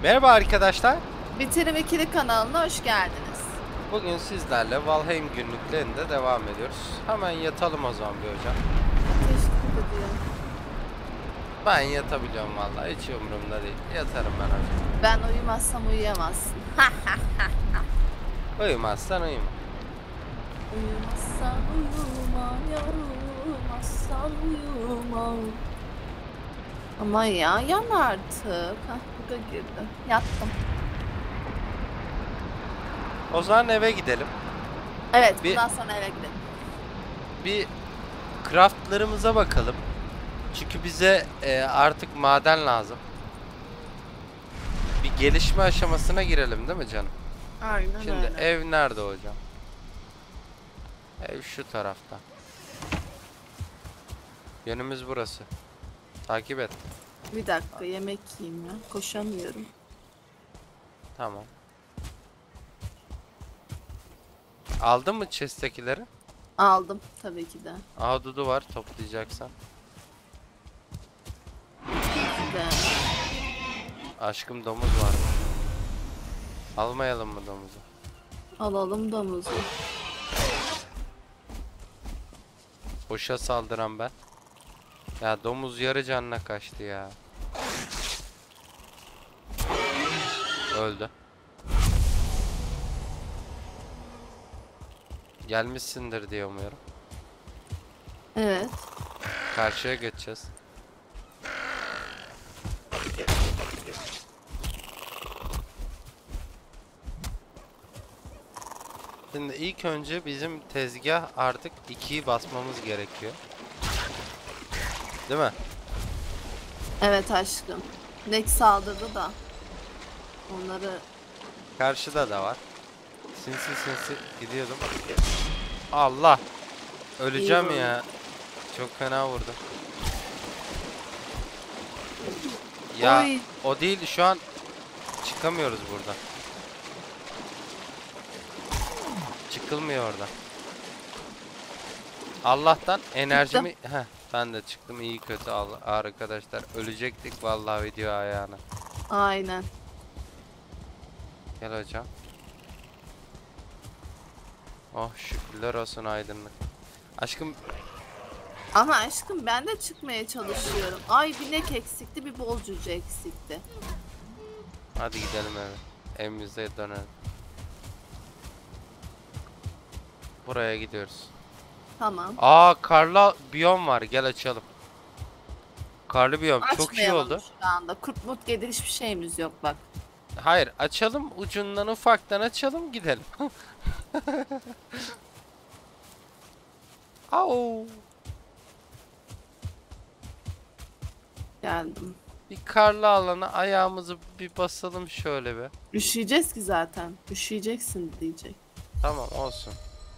Merhaba arkadaşlar. Bitirim ikili kanalına hoş geldiniz. Bugün sizlerle Valheim günlüklerinde devam ediyoruz. Hemen yatalım o zaman bir hocam. Teşekkür ediyorum. Ben yatabiliyorum vallahi, hiç umurumda değil. Yatarım ben hocam. Ben uyumazsam uyuyamazsın. Uyumazsan uyuma. Uyumazsan uyuma uyumazsan uyuma. Ama ya yan artık. Bu da girdi. Yattım. O zaman eve gidelim. Evet, bundan sonra eve gidelim. Bir craftlarımıza bakalım. Çünkü bize artık maden lazım. Bir gelişme aşamasına girelim değil mi canım? Aynen Şimdi öyle. ev nerede hocam? Ev şu tarafta. Yönümüz burası. Takip et. Bir dakika yemek yiyeyim ya. Koşamıyorum. Tamam. Aldın mı chest'tekileri? Aldım tabii ki de. Ahududu var toplayacaksan. De. Aşkım domuz var mı? Almayalım mı domuzu? Alalım domuzu. Boşa saldıran ben. Ya domuz yarı canına kaçtı ya. Öldü. Gelmişsindir diye umuyorum. Evet. Karşıya geçeceğiz. Şimdi ilk önce bizim tezgah artık 2'yi basmamız gerekiyor. Değil mi? Evet aşkım. Nek saldırdı da. Onları Karşıda da var. Sinsi sinsi gidiyordum. Allah! Öleceğim İyi ya. Çok fena vurdu. Ya Oy. o değil, şu an çıkamıyoruz buradan. Çıkılmıyor orada. Allah'tan enerjimi... Heh, ben de çıktım iyi kötü arkadaşlar. Ölecektik vallahi video ayağına. Aynen. Gel hocam. Oh şükürler olsun aydınlık. Aşkım Ama aşkım ben de çıkmaya çalışıyorum. Ay bir nek eksikti, bir bol cüce eksikti. hadi gidelim eve. Evimize dönelim. Buraya gidiyoruz. Tamam. Aa, karlı biyom var, gel açalım. Karlı biyom çok iyi Açmayalım oldu. şu anda. Kurt mut gelir, hiçbir şeyimiz yok bak. Hayır, açalım, ucundan ufaktan açalım, gidelim. Au. Geldim. Bir karlı alana ayağımızı bir basalım şöyle bir. Üşüyeceğiz ki zaten. Üşüyeceksin diyecek. Tamam olsun.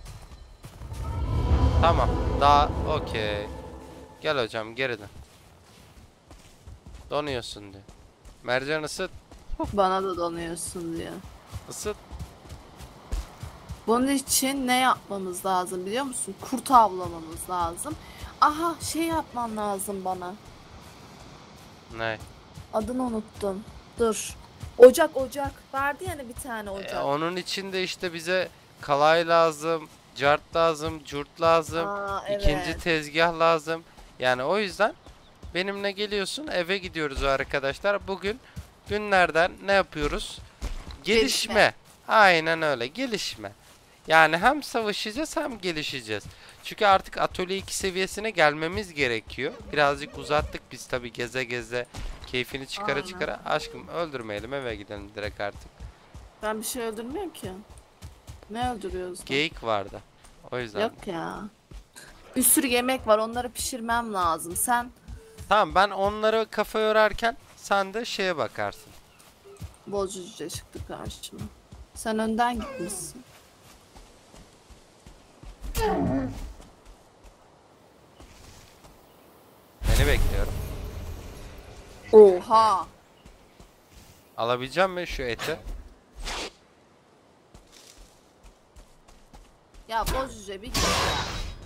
Tamam daha okey. Gel hocam geri dön. Donuyorsun diyor. Mercan ısıt. Bana da donuyorsun diyor. Isıt. Bunun için ne yapmamız lazım biliyor musun? Kurt avlamamız lazım. Aha şey yapman lazım bana. Ne? Adını unuttum. Dur. Ocak. Vardı yani bir tane ocak. Onun için de işte bize kalay lazım. Cart lazım. Curt lazım. Aa, İkinci evet. tezgah lazım. Yani o yüzden benimle geliyorsun, eve gidiyoruz arkadaşlar. Bugün günlerden ne yapıyoruz? Gelişme. Aynen öyle, gelişme. Yani hem savaşacağız hem gelişeceğiz. Çünkü artık atölye 2 seviyesine gelmemiz gerekiyor. Birazcık uzattık biz tabi, geze geze keyfini çıkara Aynen. çıkara. Aşkım öldürmeyelim, eve gidelim direkt artık. Ben bir şey öldürmüyorum ki. Ne öldürüyoruz lan? Geyik vardı. O yüzden. Yok ya. Bir sürü yemek var, onları pişirmem lazım. Sen Tamam, ben onları kafa yorarken sen de şeye bakarsın. bolcu cüce çıktı karşıma. Sen önden gitmişsin. Seni bekliyorum. Oha. Alabileceğim mi şu eti? Ya bolcu cüce bir git ya.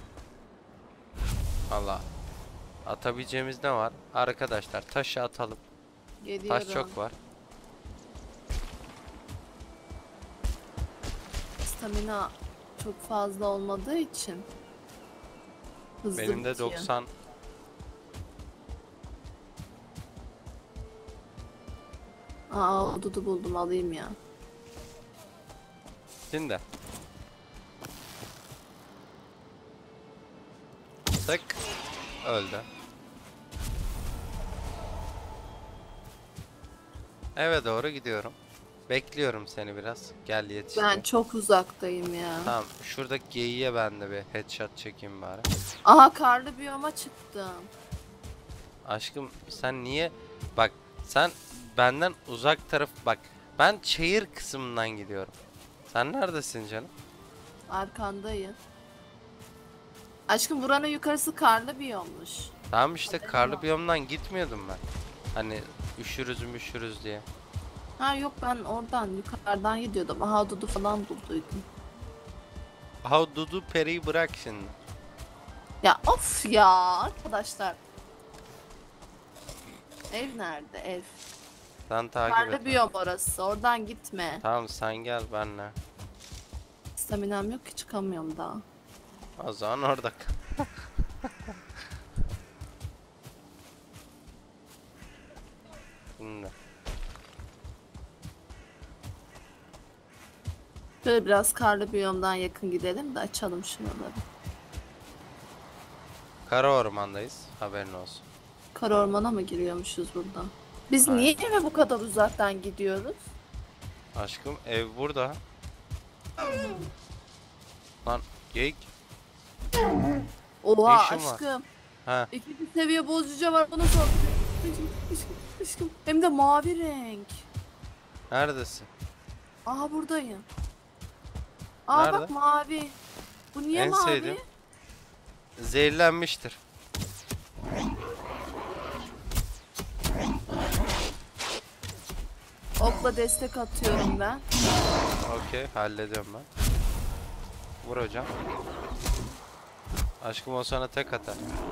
Allah. Atabileceğimiz ne var? Arkadaşlar taşı atalım. Geliyorum. Taş çok var. stamina çok fazla olmadığı için hızlı Benim de bitiyor. 90. Aa, dudu buldum, alayım ya. Şimdi. Tık. Öldü. Eve doğru gidiyorum. Bekliyorum seni biraz. Gel yetiş. Ben çok uzaktayım ya. Tamam. Şuradaki geyiğe ben de bir headshot çekeyim bari. Aha, karlı biyoma çıktım. Aşkım sen niye? Bak sen benden uzak taraf bak. Ben çayır kısmından gidiyorum. Sen neredesin canım? Arkandayım. Aşkım, buranın yukarısı karlı biyommuş. Tamam işte Haberin karlı var. biyomdan gitmiyordum ben. Hani üşürüz diye. Ha yok, ben oradan yukarıdan gidiyordum. Aha, dudu falan bulduydum. Aha Dudu Peri'yi bırak şimdi. Ya of ya arkadaşlar. Ev nerede ev? Sen takip Karlı et. biyom orası. Oradan gitme. Tamam sen gel benle. Staminam yok ki, çıkamıyorum daha. O zaman orada kal. Şimdi. Şöyle biraz karlı biyomdan yakın gidelim de açalım şuraları. Kara ormandayız. Haberin olsun. Kara ormana mı giriyormuşuz buradan? Biz Aynen. niye eve bu kadar uzaktan gidiyoruz? Aşkım ev burada. Lan geyik. Oha işin var? aşkım. Ha. İkinci seviye bozucu var, bana sor. Aşkım. Hem de mavi renk. Neredesin? Aha, buradayım. Aa Nerede? bak, mavi. Bu niye En mavi? sevdiğim. Zehirlenmiştir. Okla destek atıyorum ben. Okey hallediyorum ben. Vur hocam. Aşkım o sana tek atar.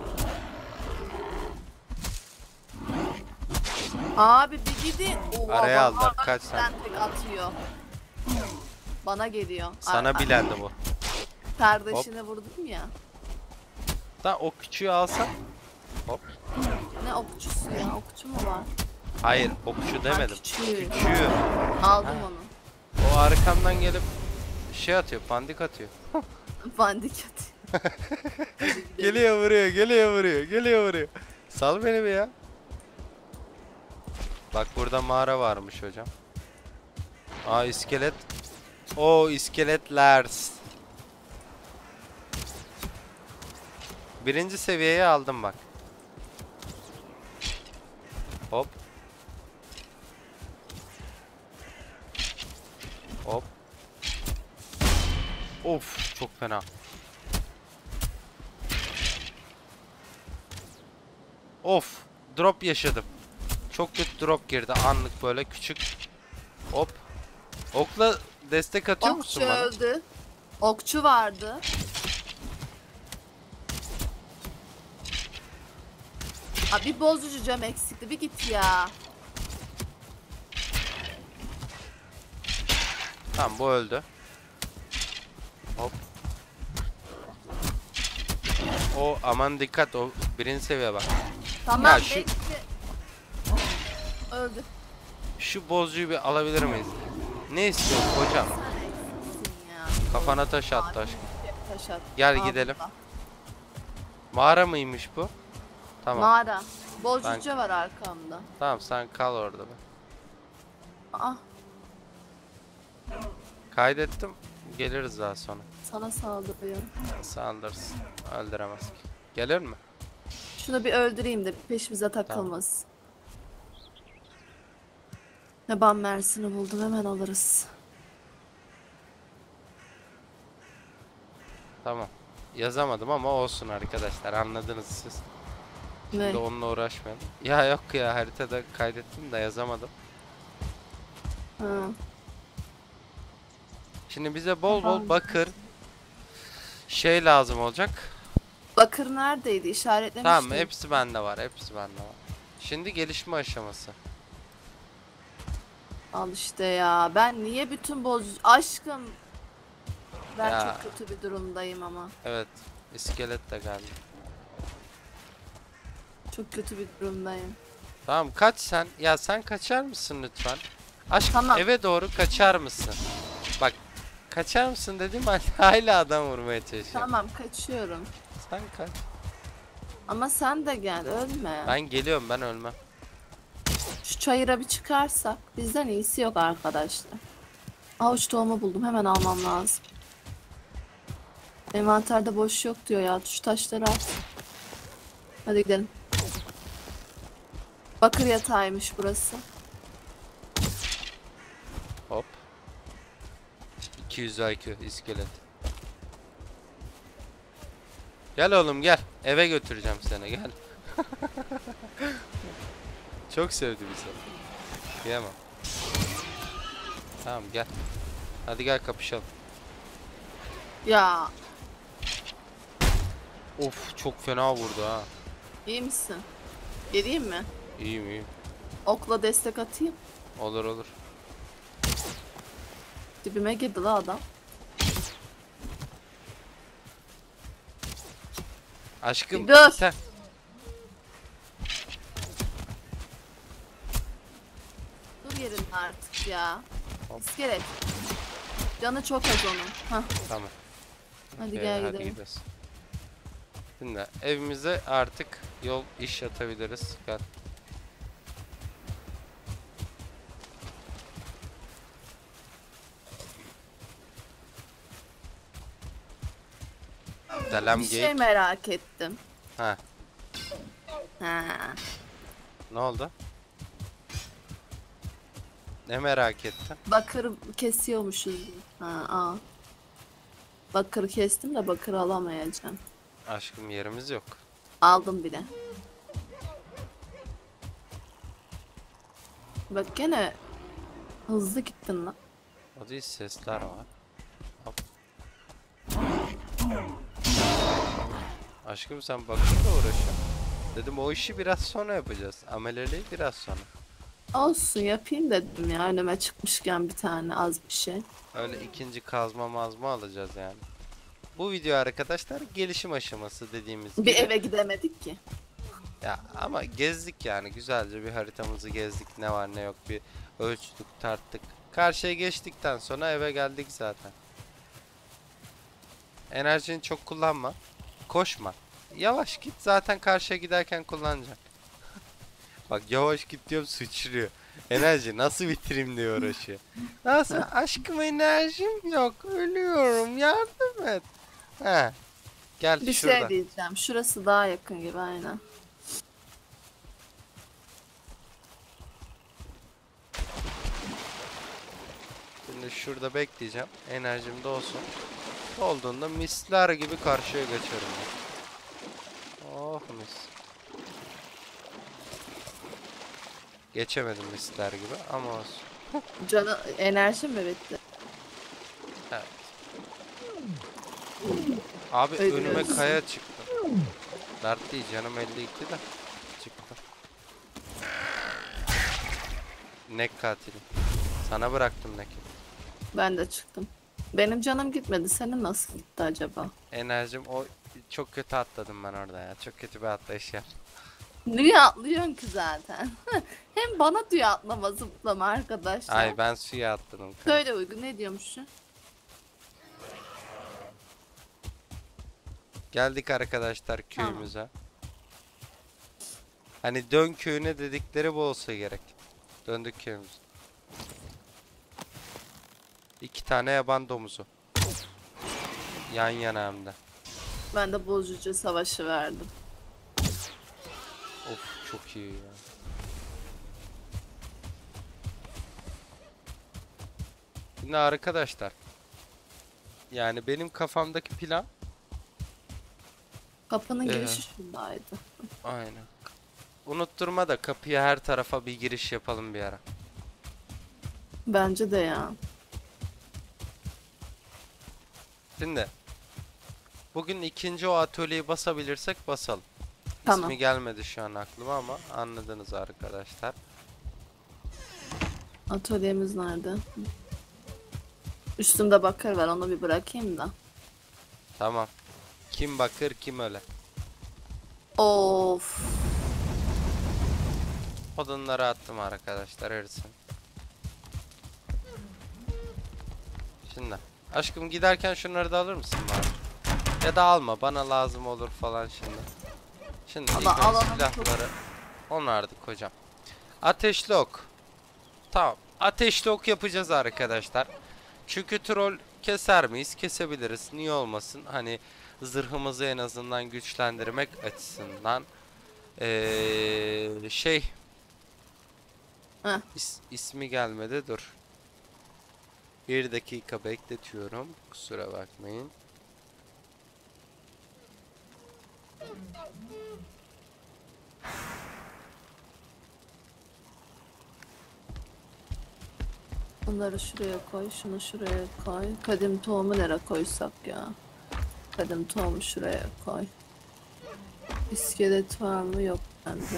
Abi bir gidin. Oha, Araya bana aldılar, kaç harbiden tek atıyor. Bana geliyor. Sana bilendi bu. Kardeşine vurdum ya. Da o küçüğü alsan. Hop. Ne okçusu ya? Okçu mu var? Hayır okçu Ha, demedim. küçüğü. Küçüğü. Aldım onu. O arkamdan gelip şey atıyor, pandik atıyor. Bandikat. Geliyor vuruyor. Sal beni bir ya. Bak burada mağara varmış hocam. Aa iskelet. O iskeletler. Birinci seviyeye aldım bak. Hop. Hop. Of çok fena. Of drop yaşadım. Çok kötü drop girdi anlık böyle küçük. Hop. Okla destek atıyor musun Okçu bana? öldü. Okçu vardı. Abi bozucu cam eksikti. Bir git ya. Tamam bu öldü. Hop. O aman dikkat o birinci seviye bak. Tamam Ya şu- bekle. Öldü. Şu bozuyu bir alabilir miyiz? Ne istiyorsun hocam? Sen eksiksin ya. Kafana taş attı aşkım. Taş at. Gel Aa, gidelim. burada. Mağara mıymış bu? Tamam. Mağara. Bozucu var arkamda. Tamam sen kal orada be. Aa, Kaydettim. Geliriz daha sonra. sana saldırıyor. Sandırsın. Öldüremez ki. Gelir mi? Şunu bir öldüreyim de peşimize takılmasın. Yaban mersini buldum, hemen alırız. Tamam. Yazamadım ama olsun arkadaşlar. Anladınız siz. Ne? Şimdi onunla uğraşmayalım. Ya yok ya haritada kaydettim de yazamadım. Ha. Şimdi bize bol bol Tamam. bakır şey lazım olacak. Bakır neredeydi? İşaretlemiştim. Tamam hepsi bende var. Hepsi bende var. Şimdi gelişme aşaması. Al işte ya. Ben niye bütün bozucu... Aşkım. Ben Ya. çok kötü bir durumdayım ama. Evet. İskelet de geldi. Çok kötü bir durumdayım. Tamam kaç sen. Ya sen kaçar mısın lütfen? Aşkım Tamam. eve doğru kaçar mısın? Bak kaçar mısın dedim hala adam vurmaya çalışıyorum. Tamam kaçıyorum. Sen kaç. Ama sen de gel ölme. Ben geliyorum ben ölmem. Şu çayıra bir çıkarsak bizden iyisi yok arkadaşlar. Avuç tohumu buldum hemen almam lazım. Envanterde boş yok diyor ya. Şu taşları at. Hadi gidelim. Bakır yatağıymış burası. Hop. 200 IQ iskelet. Gel oğlum gel. Eve götüreceğim seni gel. Çok sevdi bizi. Diyemem. Tamam gel. Hadi gel kapışalım. Ya Of çok fena vurdu ha. iyi misin? Geleyim mi? İyiyim iyiyim. Okla destek atayım. Olur olur. Dibime girdi la adam. Aşkım Dur. sen. Dur yerinde artık ya. Hop. İskelet. Canı çok az onun. Hah, Tamam. hadi Okey, gel hadi gidelim. gidelim. Şimdi evimize artık yol iş atabiliriz. Gel. Delam Bir şey gate. merak ettim. Ha, Ha. ne oldu? Ne merak ettin? Bakır kesiyormuşuz. Ha, aa. Bakır kestim de bakır alamayacağım. Aşkım yerimiz yok. Aldım bile. Bak gene hızlı gittin lan. O değil sesler var. Hop. Aşkım sen bakırla uğraşıyorsun. Dedim o işi biraz sonra yapacağız. Ameleliği biraz sonra. Olsun yapayım dedim ya önüme çıkmışken bir tane az bir şey. Öyle ikinci kazma mazma alacağız yani. Bu video arkadaşlar gelişim aşaması dediğimiz gibi. Bir eve gidemedik ki. Ya ama gezdik yani güzelce bir haritamızı gezdik ne var ne yok bir ölçtük tarttık. Karşıya geçtikten sonra eve geldik zaten. Enerjini çok kullanma. Koşma. Yavaş git zaten karşıya giderken kullanacaksın. Bak yavaş git diyorum sıçrıyor. Enerji nasıl bitireyim diye uğraşıyor. Nasıl aşkım enerjim yok ölüyorum yardım et. He. Gel Bir şurada. şey diyeceğim. Şurası daha yakın gibi aynen. Şimdi şurada bekleyeceğim. Enerjim de olsun. Olduğunda misler gibi karşıya geçerim. Oh mis. Geçemedim misler gibi ama olsun. Canı enerji mi bitti? Evet. Abi önüme Ölüyoruz. kaya çıktı. Dert değil canım 52 de çıktı. Nek katili. Sana bıraktım neki. Ben de çıktım. Benim canım gitmedi. Senin nasıl gitti acaba? Enerjim o çok kötü atladım ben orada ya. Çok kötü bir atlayış yaptım. Niye atlıyorsun ki zaten? Hem bana diyor atlama zıplama arkadaşlar. Ay ben suya atladım. Söyle Uygun ne diyormuşsun? Geldik arkadaşlar köyümüze. Hani dön köyüne dedikleri bu olsa gerek. Döndük köyümüze. 2 tane yaban domuzu. Yan yana hem de. Ben de bozucu savaşı verdim. Of çok iyi ya. Şimdi arkadaşlar. Yani benim kafamdaki plan. Kapının girişi şundaydı. Aynen. Unutturma da kapıya her tarafa bir giriş yapalım bir ara. Bence de ya. Şimdi. Bugün ikinci o atölyeyi basabilirsek basalım. Tamam. İsmi gelmedi şu an aklıma ama anladınız arkadaşlar. Atölyemiz nerede? Üstümde bakır var, onu bir bırakayım da. Tamam. Kim bakır kim öle. Of. Odunları attım arkadaşlar erisin. Şimdi aşkım giderken şunları da alır mısın bari? Ya da alma, bana lazım olur falan şimdi. Şimdi ilk Allah, önce alalım silahları onardık hocam. Ateşli ok. Tamam. Ateşli ok yapacağız arkadaşlar. Çünkü troll keser miyiz? Kesebiliriz. Niye olmasın? Hani zırhımızı en azından güçlendirmek açısından. Şey Heh. ismi gelmedi, dur. Bir dakika bekletiyorum. Kusura bakmayın. Bunları şuraya koy, şunu şuraya koy. Kadim tohumu nereye koysak ya? Kadim tohumu şuraya koy. İskelet var mı? Yok bende.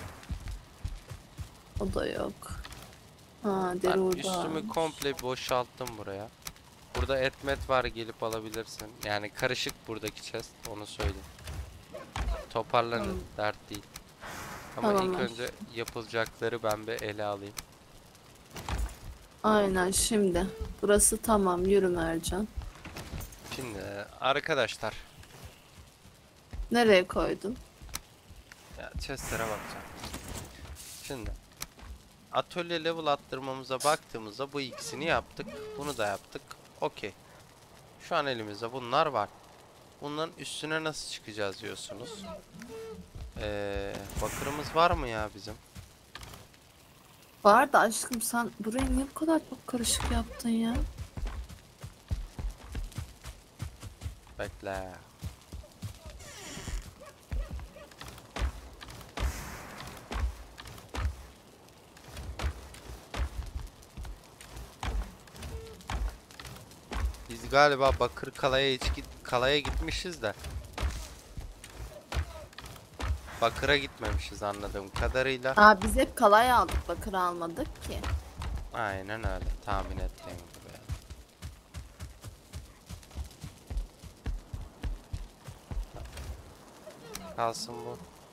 O da yok. Ha, deri Ben orada üstümü varmış. komple boşalttım buraya. Burada etmet var, gelip alabilirsin. Yani karışık buradaki chest, onu söyleyeyim. Toparlanın, dert değil. Ama ilk Tamam. önce yapılacakları ben bir ele alayım. Aynen şimdi. Burası tamam. Yürü Mercan. Şimdi arkadaşlar, Nereye koydun? ya chestlere bakacağım. Şimdi atölye level attırmamıza baktığımızda bu ikisini yaptık. Bunu da yaptık. Okey. Şu an elimizde bunlar var. Bunların üstüne nasıl çıkacağız diyorsunuz. Bakırımız var mı ya bizim? Var da aşkım, sen burayı niye bu kadar çok karışık yaptın ya? Bekle. Biz galiba Bakır Kala'ya gitmişiz de Bakır'a gitmemişiz anladığım kadarıyla. Aa, biz hep kalay aldık, bakır almadık ki. Aynen öyle, tahmin ettiğim gibi. Kalsın bu.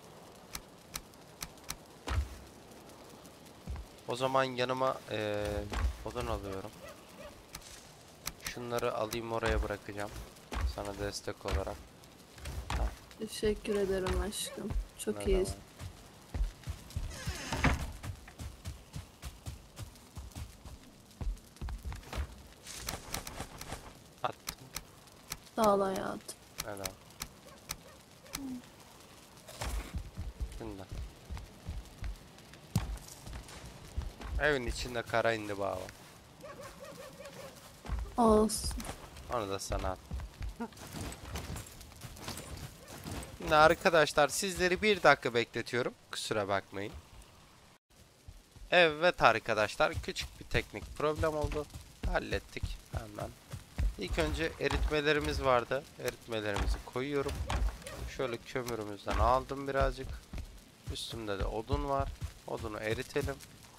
O zaman yanıma odun alıyorum. Şunları alayım, oraya bırakacağım. Sana destek olarak. Teşekkür ederim aşkım. Çok Ne iyi. demek. Attım. Sağ ol hayatım. Ne demek. Şimdi. Evin içinde kara indi bağlı. Olsun. Onu da sana at. Şimdi arkadaşlar sizleri bir dakika bekletiyorum. Kusura bakmayın. Evet arkadaşlar, küçük bir teknik problem oldu. Hallettik hemen. İlk önce eritmelerimiz vardı. Eritmelerimizi koyuyorum. Şöyle kömürümüzden aldım birazcık. Üstümde de odun var. Odunu eritelim.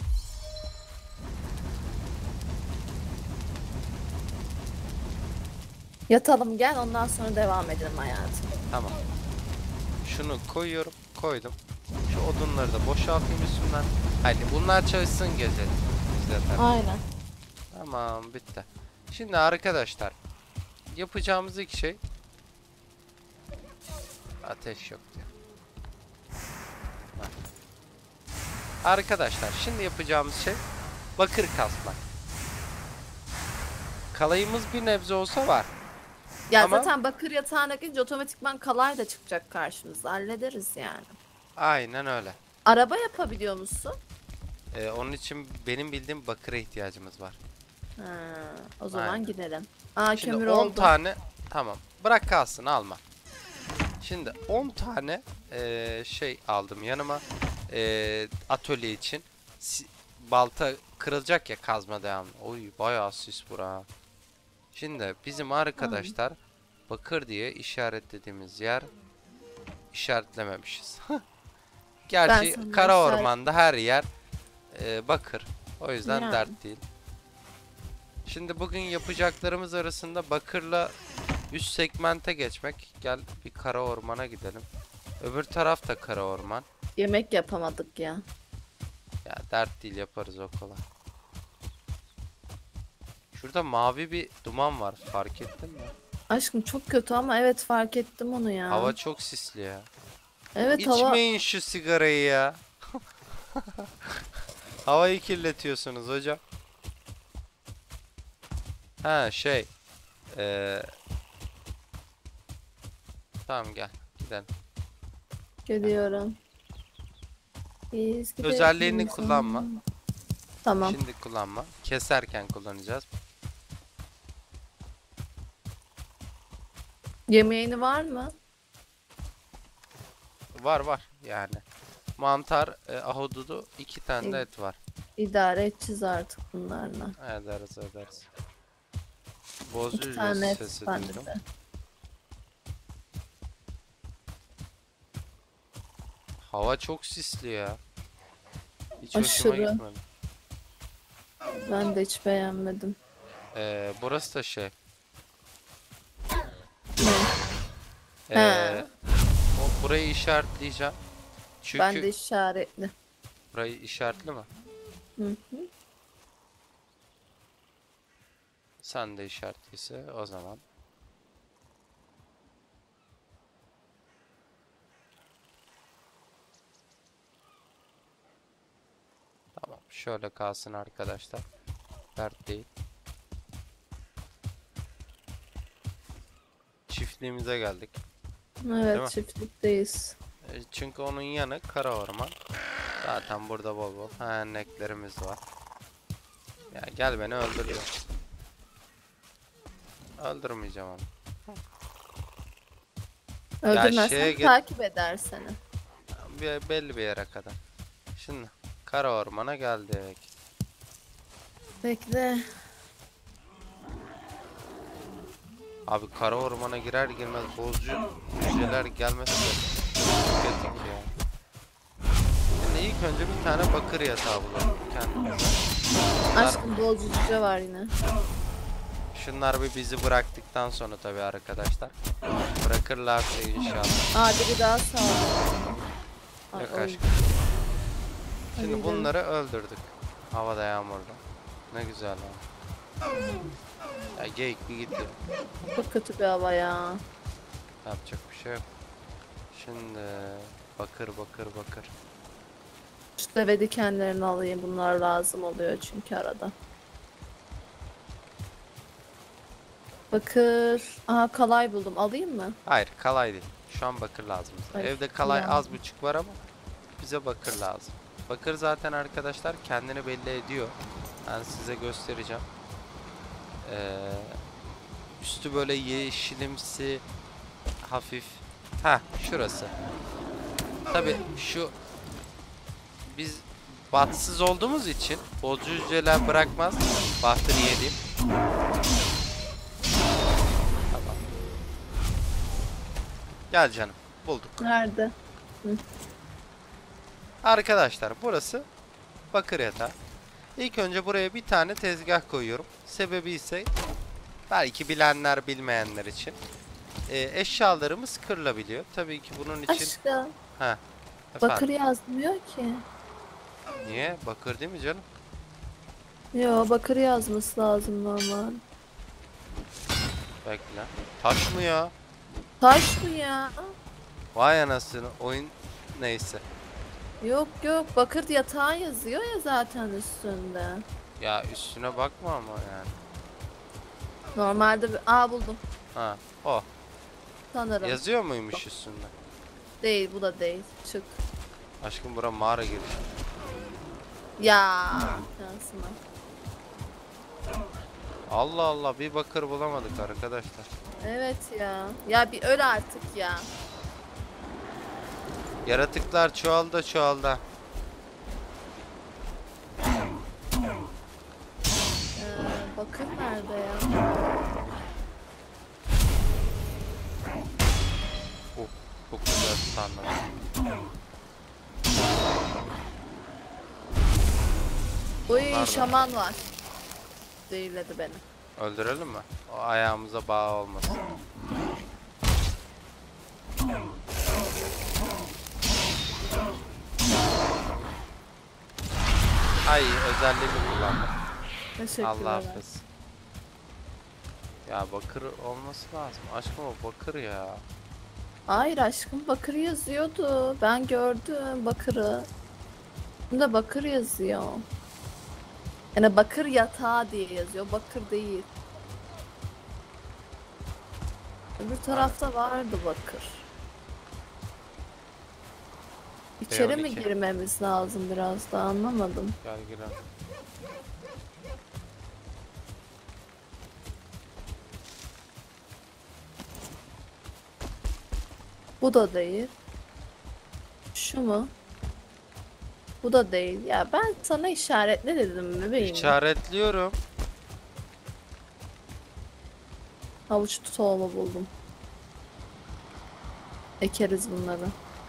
Yatalım gel, ondan sonra devam edelim hayatım. Tamam. Şunu koyuyorum. Koydum. Şu odunları da boşaltayım üstünden. Hani bunlar çalışsın gece. Zaten. Aynen. Tamam, bitti. Şimdi arkadaşlar, yapacağımız ilk şey, ateş yok diyor. Bak. Arkadaşlar şimdi yapacağımız şey bakır kasmak. Kalayımız bir nebze olsa var. Ya Ama zaten bakır yatağına girince otomatikman kalay da çıkacak karşımıza. Hallederiz yani. aynen öyle. Araba yapabiliyor musun? Onun için benim bildiğim bakıra ihtiyacımız var. Ha, o zaman Aynen. gidelim. Aa, Şimdi kömür 10 oldu. tane, tamam. Bırak kalsın, alma. Şimdi 10 tane şey aldım yanıma. Atölye için. Balta kırılacak ya, kazma devamlı. Oy, bayağı sis bura. Şimdi bizim arkadaşlar bakır diye işaretlediğimiz yer işaretlememişiz. Gerçi sana kara işaret- ormanda her yer bakır. O yüzden Yani. dert değil. Şimdi bugün yapacaklarımız arasında bakırla üst segmente geçmek. Gel bir kara ormana gidelim. Öbür taraf da kara orman. Yemek yapamadık ya. Ya dert değil, yaparız o kolay. Şurada mavi bir duman var, fark ettin mi? Aşkım çok kötü ama evet fark ettim onu ya. Hava çok sisli ya. Evet hava. İçmeyin şu sigarayı ya. Havayı kirletiyorsunuz hocam. Ha şey. Eee tamam gel gidelim. Geliyorum. Biz gidelim. Özelliğini kullanma. Tamam. Şimdi kullanma. Keserken kullanacağız. Yemeğini var mı? Var var yani. Mantar, ahududu, 2 tane de et var. İdare edeceğiz artık bunlarla. Ederiz ederiz. 2 Bozucu tane et sesi bende duydum. de. Hava çok sisli ya. Hiç hoşuma Aşırı. gitmedi. Ben de hiç beğenmedim. Burası da şey. Ne? Ee, burayı işaretleyeceğim. Çünkü Ben de işaretli. burayı işaretli mi? Hı hı. Sen de işaretliyse o zaman. Tamam, şöyle kalsın arkadaşlar. Dert değil. Çiftliğimize geldik. Değil mi? Evet çiftlikteyiz. Çünkü onun yanı kara orman. Zaten burada bol bol eneklerimiz var. Ya gel beni öldür diyor. Öldürmeyeceğim onu. Öldürmezsen şeye takip eder seni. Belli bir yere kadar. Şimdi kara ormana geldik. Bekle. Abi kara ormana girer girmez bozucu cüceler gelmesi de kritik ya. Şimdi ilk önce bir tane bakır yatağı bulalım kendimize. Aşkım bolcu cüce var yine. Şunlar bir bizi bıraktıktan sonra tabii arkadaşlar. Bırakırlarsa inşallah. Aa biri daha sağ ol. Yok Ay, aşkım. Hadi Şimdi gidelim. bunları öldürdük. Havada yağmurda. Ne güzel ha. Ya geyik bir gidiyor. Çok kötü bir hava ya. Yapacak bir şey yok. Şimdi bakır bakır bakır. Şu deve dikenlerini alayım. Bunlar lazım oluyor çünkü arada. Bakır. Aha kalay buldum. Alayım mı? Hayır kalay değil. Şu an bakır lazım bize. Ay, Evde kalay ya. az buçuk var ama bize bakır lazım. Bakır zaten arkadaşlar kendini belli ediyor. Ben size göstereceğim. Üstü böyle yeşilimsi hafif. Ha şurası. Tabi şu biz bahtsız olduğumuz için bolcu hücreler bırakmaz. Bahtır yedim. Tamam. Gel canım. Bulduk. Nerede? Arkadaşlar burası bakır yatağı. İlk önce buraya bir tane tezgah koyuyorum. Sebebi ise belki bilenler bilmeyenler için. Eşyalarımız kırılabiliyor. Tabii ki bunun için... Aşkım. Ha, Bakır efendim. yazmıyor ki. Niye? Bakır değil mi canım? Yo bakır yazması lazım normal. Bekle. Taş mı ya? Taş mı ya? Vay anasını. Oyun neyse. Yok yok bakır yatağı yazıyor ya zaten üstünde. Ya üstüne bakma ama yani. Normalde bir... Aa buldum Ha, o. sanırım. Yazıyor muymuş üstünde? Değil bu da değil. Çık. Aşkım bura mağara girişi. Ya. Şansıma. Allah Allah, bir bakır bulamadık arkadaşlar. Evet ya. Ya bir öl artık ya. Yaratıklar çoğaldı çoğaldı. Bakır nerede ya? Oh, çok güzel sandım. Uy Nerede? şaman var. değilledi beni. Öldürelim mi? O ayağımıza bağ olmasın. Ay özelliğini kullandım. Teşekkürler. Allah affetsin. Ya bakır olması lazım. Aşkım o bakır ya. Hayır aşkım, bakır yazıyordu. Ben gördüm bakırı. Bunda bakır yazıyor. Yani bakır yatağı diye yazıyor. Bakır değil. Öbür tarafta vardı bakır. İçeri mi B12. girmemiz lazım biraz da, anlamadım. Gel girelim. Bu da değil. Şu mu? Bu da değil. Ya ben sana işaretle dedim bebeğim. İşaretliyorum. Havuç tohumu buldum. Ekeriz bunları.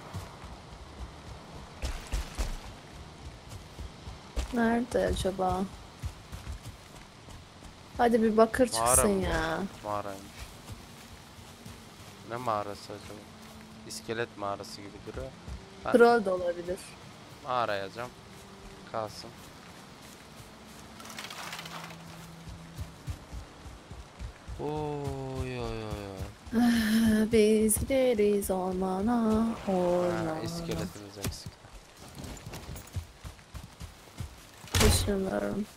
Nerede acaba? Hadi bir bakır Mağara çıksın mı? ya. Mağaraymış. Ne mağarası acaba? İskelet mağarası gibi duruyor. Ben Troll de olabilir. mağara yazacağım. Kalsın. Oy oy oy oy. Biz gideriz ormana, Ha, ormana. iskeletimiz eksik. Düşünüyorum.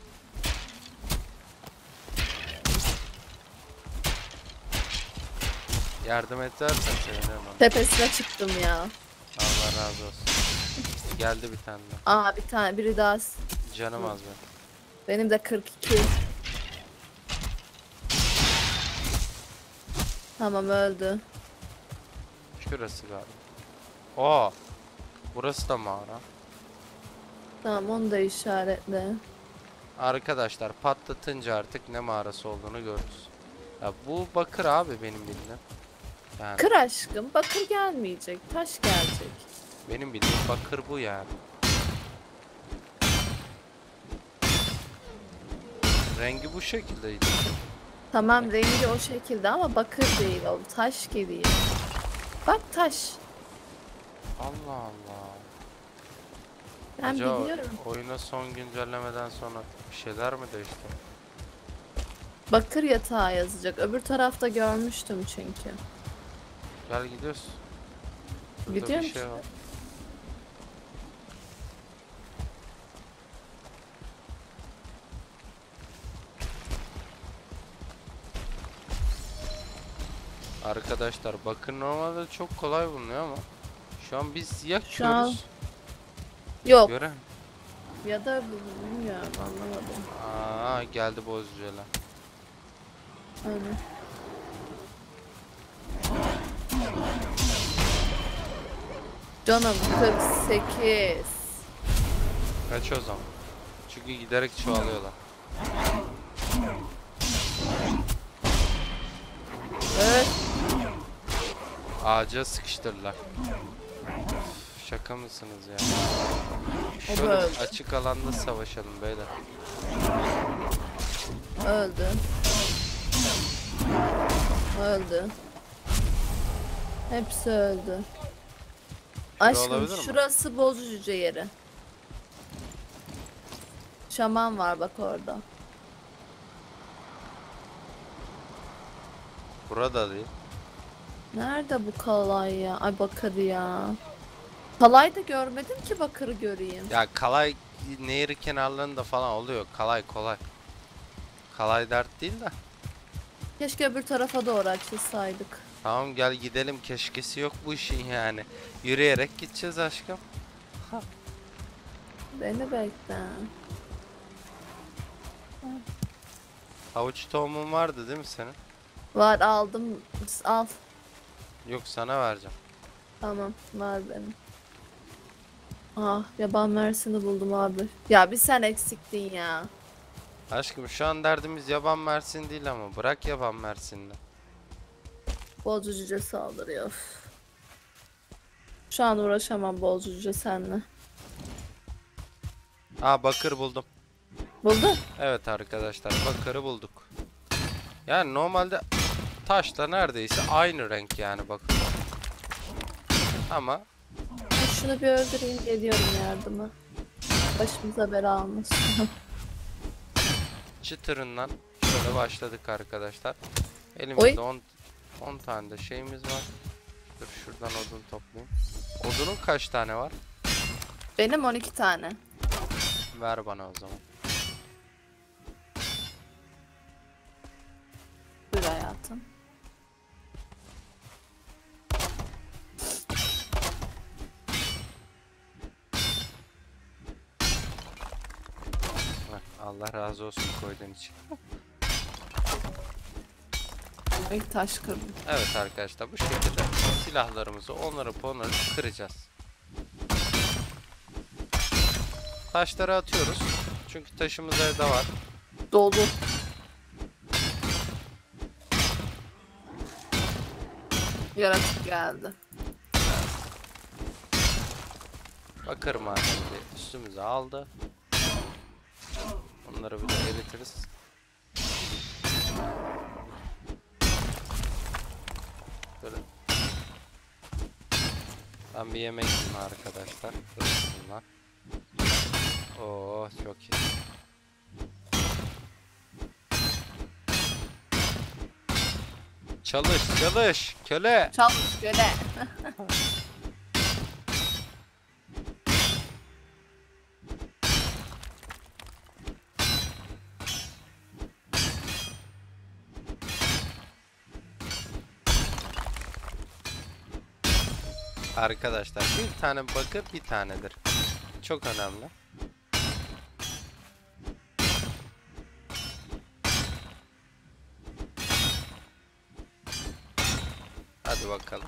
Yardım edersen sevinirim onu. Tepesine çıktım ya. Allah razı olsun. Geldi bir tane daha. Aa, bir tane, biri daha. Canım az benim. Benim de 42. Tamam, öldü. Şurası galiba. Oo. Burası da mağara. Tamam, onu da işaretle. Arkadaşlar patlatınca artık ne mağarası olduğunu görürüz. Ya bu bakır abi benim bildiğim. Yani Kır aşkım, bakır gelmeyecek, taş gelecek. benim bildiğim bakır bu yani. Rengi bu şekildeydi. Tamam, rengi o şekilde ama bakır değil o, taş geliyor. Bak, taş. Allah Allah. Ben Acaba biliyorum. oyuna son güncellemeden sonra bir şeyler mi değişti? Bakır yatağı yazacak. Öbür tarafta görmüştüm çünkü. Gel gidiyoruz. Burada Gidiyor bir şey musun? var. Arkadaşlar bakın normalde çok kolay bulunuyor ama şu an biz yakıyoruz. Yok. Gören. Ya da bilmiyorum, anlamadım. Aa geldi bozucular. Öyle. Canım 48. Kaç o zaman? Çünkü giderek çoğalıyorlar. Evet. Ağaca sıkıştırdılar. Şaka mısınız ya? O Şöyle da öldü. açık alanda savaşalım beyler. Öldü. Öldü. Hepsi öldü. Aşkım olabilir mi? şurası bozucu yeri. Şaman var bak orada. Burada değil. Nerede bu kalay ya? Ay, bakır ya. Kalay da görmedim ki, bakırı göreyim. Ya kalay nehir kenarlarında falan oluyor. Kalay kolay. Kalay dert değil de. Keşke öbür tarafa doğru açılsaydık. Tamam gel gidelim, keşkesi yok bu işin yani. Yürüyerek gideceğiz aşkım. Beni bekle. Havuç tohumun vardı değil mi senin? Var, aldım. Al. Yok sana vereceğim. Tamam, var benim. Ah, yaban mersini buldum abi. Ya bir sen eksiktin ya. Aşkım şu an derdimiz yaban mersin değil ama bırak yaban mersinini. Bolcu cüce saldırıyor. Üf. Şu an uğraşamam bolcu cüce seninle. Aa bakır buldum. Buldun. Evet arkadaşlar, bakırı bulduk. Yani normalde taşla neredeyse aynı renk yani bakın. Ama Şunu bir öldüreyim, geliyorum yardıma. Başımıza bela almasın. çıtırından şöyle başladık arkadaşlar. Oy. Elimizde 10 tane de şeyimiz var. Dur şuradan odun toplayayım. Odunun kaç tane var? Benim 12 tane. Ver bana o zaman. Buyur hayatım. Heh, Allah razı olsun koyduğun için. İlk taş kırdım. Evet arkadaşlar, bu şekilde silahlarımızı onarıp kıracağız. Taşları atıyoruz. Çünkü taşımız evde var. Dolu. Yaratık geldi. Bakır madeni üstümüze aldı. Onları bir de eritiriz. Böyle. Ben bir yemek yiyeyim arkadaşlar. Bunlar. Oo çok iyi. Çalış çalış köle. Çalış köle. Arkadaşlar bir tane bakır bir tanedir. Çok önemli. Hadi bakalım.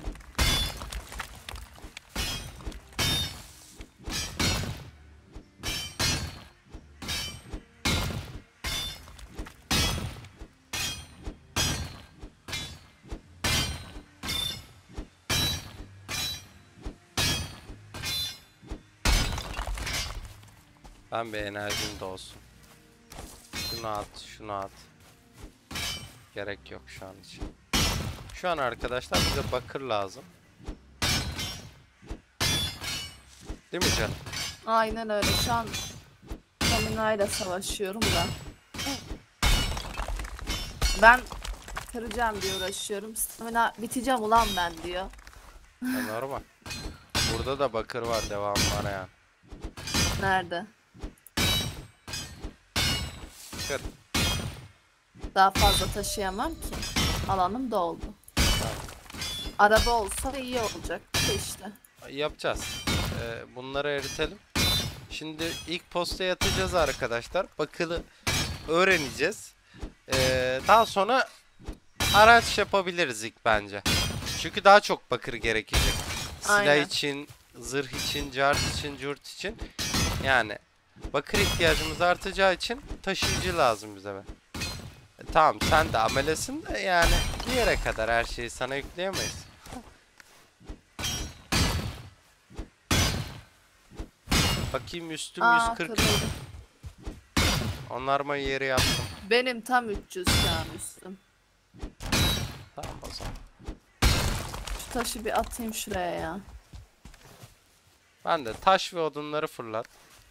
Ben bir enerjim de olsun. Şunu at, şunu at. Gerek yok şu an için. Şu an arkadaşlar bize bakır lazım. Değil mi canım? Aynen öyle. Şu an Stamina'yla savaşıyorum da. Ben kıracağım diye uğraşıyorum. Stamina biteceğim ulan ben diyor. Normal. Burada da bakır var, devam var yani. Nerede? Kır. Daha fazla taşıyamam ki. Alanım doldu. Araba olsa iyi olacak işte. Yapacağız. Bunları eritelim. Şimdi ilk postaya atacağız arkadaşlar. Bakırı öğreneceğiz. Daha sonra araç yapabiliriz ilk bence. Çünkü daha çok bakır gerekecek. Silah Aynen. için, zırh için, cart için, curt için. Yani bakır ihtiyacımız artacağı için taşıyıcı lazım bize be. Tamam sen de amelesin de yani bir yere kadar her şeyi sana yükleyemeyiz. Bakayım üstüm Aa, 140. kırıldı. Onarma yeri yaptım. Benim tam 300 şu an üstüm. Tamam o zaman. Şu taşı bir atayım şuraya ya. Ben de taş ve odunları fırlat.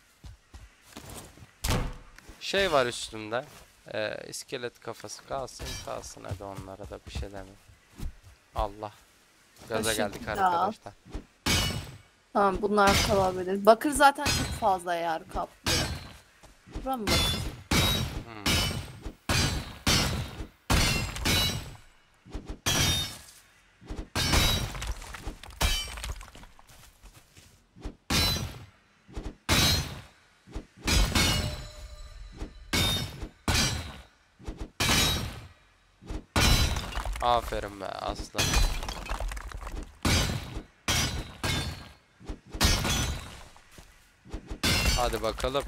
Şey var üstümde. İskelet kafası kalsın hadi onlara da bir şey demeyeyim. Allah. Gaza Taşı geldik bir daha al. arkadaşlar. Tamam bunlar kalabilir. Bakır zaten çok fazla yer kaplıyor. Bura mı bakır? Hmm. Aferin be aslan. Hadi bakalım.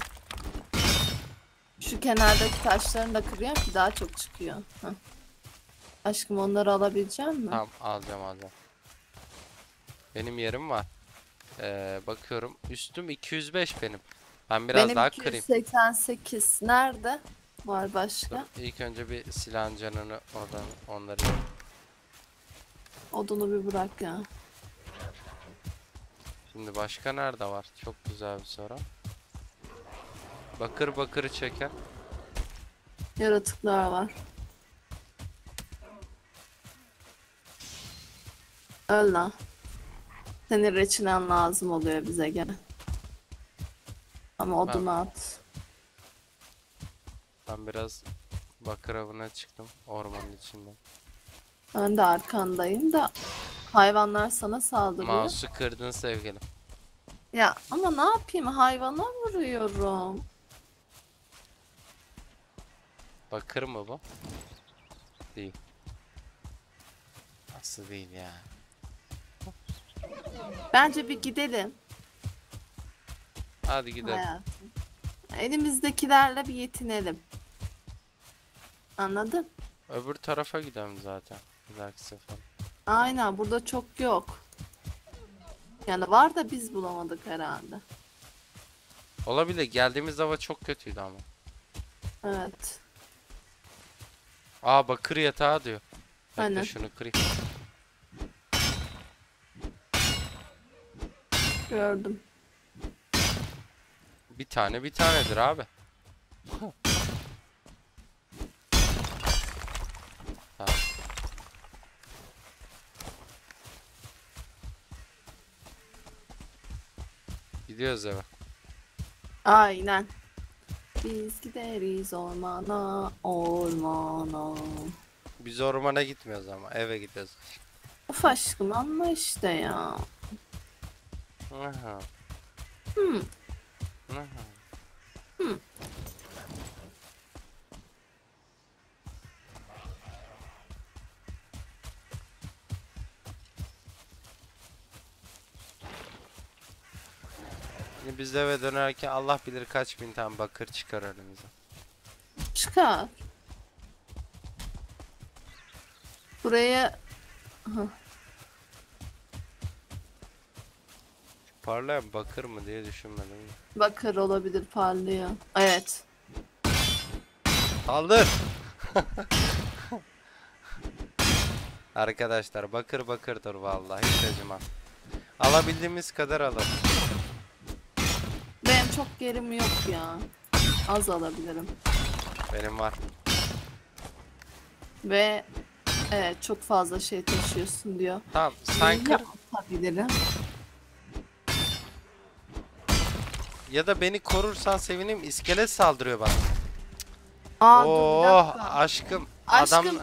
Şu kenardaki taşlarını da kırıyorum ki daha çok çıkıyor. Heh. Aşkım onları alabilecek misin? Tamam alacağım. Benim yerim var. Bakıyorum üstüm 205 benim. Ben biraz Benim daha kırayım. 288. Nerede? Var Dur, başka. ilk önce bir silahın canını oradan onları. Odunu bir bırak ya. Şimdi başka nerede var? Çok güzel bir soru. Bakır bakırı çeker. Yaratıklar var. Öl lan. Senin reçinen lazım oluyor bize gene. Ama odunu at. Ben biraz bakır avına çıktım ormanın içinden. Ben de arkandayım da hayvanlar sana saldırıyor. Mouse'u kırdın sevgilim. Ya ama ne yapayım, hayvana vuruyorum. Bakır mı bu? Değil. Nasıl değil ya? Bence bir gidelim Hadi gidelim. hayatım. Elimizdekilerle bir yetinelim. Anladın? Öbür tarafa gidelim zaten. Bir dahaki sefer. Aynen, burada çok yok. Yani var da biz bulamadık herhalde. Olabilir. Geldiğimiz hava çok kötüydü ama. Evet. Aa bakır yatağı diyor. Bekle Aynen. şunu kırayım. Gördüm. Bir tane bir tanedir abi. Tamam. Gidiyoruz eve. Aynen. Biz gideriz ormana, ormana. Biz ormana gitmiyoruz ama eve gidiyoruz. Of aşkım, anla işte ya. Aha. Hmm. Aha. Şimdi biz de eve dönerken Allah bilir kaç bin tane bakır çıkar önümüze. Çıkar. Buraya Parlayan bakır mı diye düşünmedim. bakır olabilir, parlıyor. Evet. Kaldır. Arkadaşlar bakır bakırdır vallahi hiç acımam. Alabildiğimiz kadar alalım. Benim çok yerim yok ya. Az alabilirim. Benim var. Ve evet, çok fazla şey taşıyorsun diyor. Tamam sen kır Yapabilirim. ya da beni korursan sevinirim. İskelet saldırıyor bana. Aa, dur bir Oh dakika. aşkım. Aşkım. Adam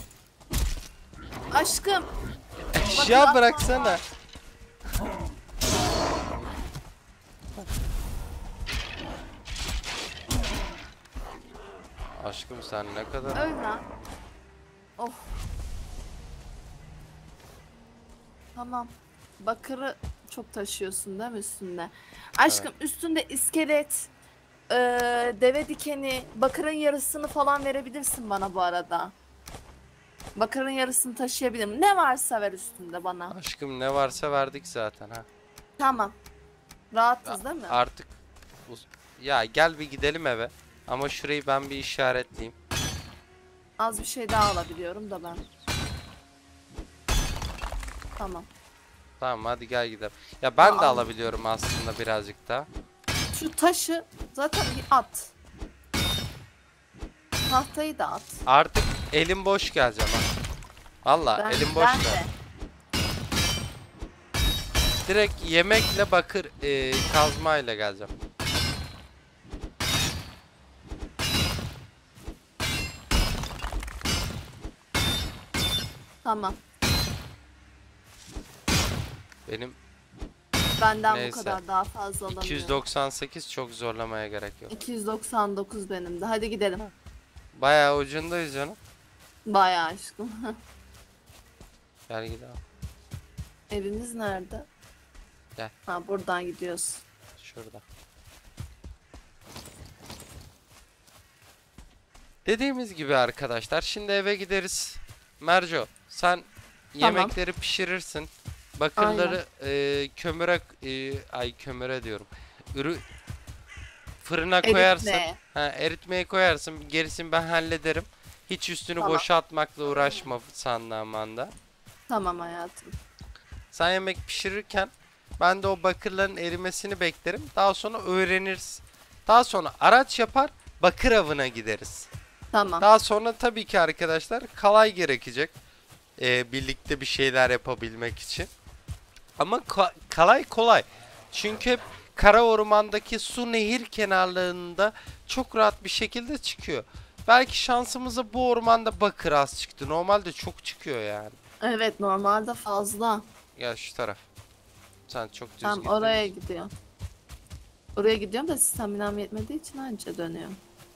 Aşkım. eşya bıraksana. Aşkım sen ne kadar Öl lan. Of. Tamam. Bakırı çok taşıyorsun değil mi üstünde? Aşkım üstünde iskelet, deve dikeni, bakırın yarısını falan verebilirsin bana bu arada. Bakırın yarısını taşıyabilirim. Ne varsa ver üstünde bana. aşkım ne varsa verdik zaten ha. Tamam. Rahatız değil mi? Artık ya gel bir gidelim eve. Ama şurayı ben bir işaretleyeyim. Az bir şey daha alabiliyorum da ben. Tamam. Tamam hadi gel gidelim. Ya ben de Aa. alabiliyorum aslında birazcık daha. Şu taşı zaten bir at. Tahtayı da at. Artık elim boş geleceğim ha. Valla elim boş Ben gel. de. Direkt yemekle bakır kazmayla geleceğim. Tamam. Benim Benden Neyse. bu kadar, daha fazla alamıyorum. 298 çok zorlamaya gerek yok. 299 benim de. Hadi gidelim. Bayağı ucundayız canım. Bayağı aşkım. Gel gidelim. Evimiz nerede? Gel. Ha, buradan gidiyoruz. Şurada. Dediğimiz gibi arkadaşlar şimdi eve gideriz. Merco sen yemekleri pişirirsin. Bakırları kömüre ay kömüre diyorum. Fırına koyarsın. Eritmeye. Ha, eritmeye koyarsın. Gerisini ben hallederim. Hiç üstünü Tamam. boşaltmakla uğraşma sandığımda. Tamam hayatım. Sen yemek pişirirken ben de o bakırların erimesini beklerim. Daha sonra öğreniriz. Daha sonra araç yapar, bakır avına gideriz. Tamam. Daha sonra tabii ki arkadaşlar kalay gerekecek. Birlikte bir şeyler yapabilmek için. Ama kalay kolay. Çünkü hep kara ormandaki su nehir kenarlarında çok rahat bir şekilde çıkıyor. Belki şansımıza bu ormanda bakır az çıktı. Normalde çok çıkıyor yani. Evet, normalde fazla. Gel şu taraf. Sen çok düz Tam gittin. oraya gidiyor. Oraya gidiyorum da staminam yetmediği için anca dönüyorum.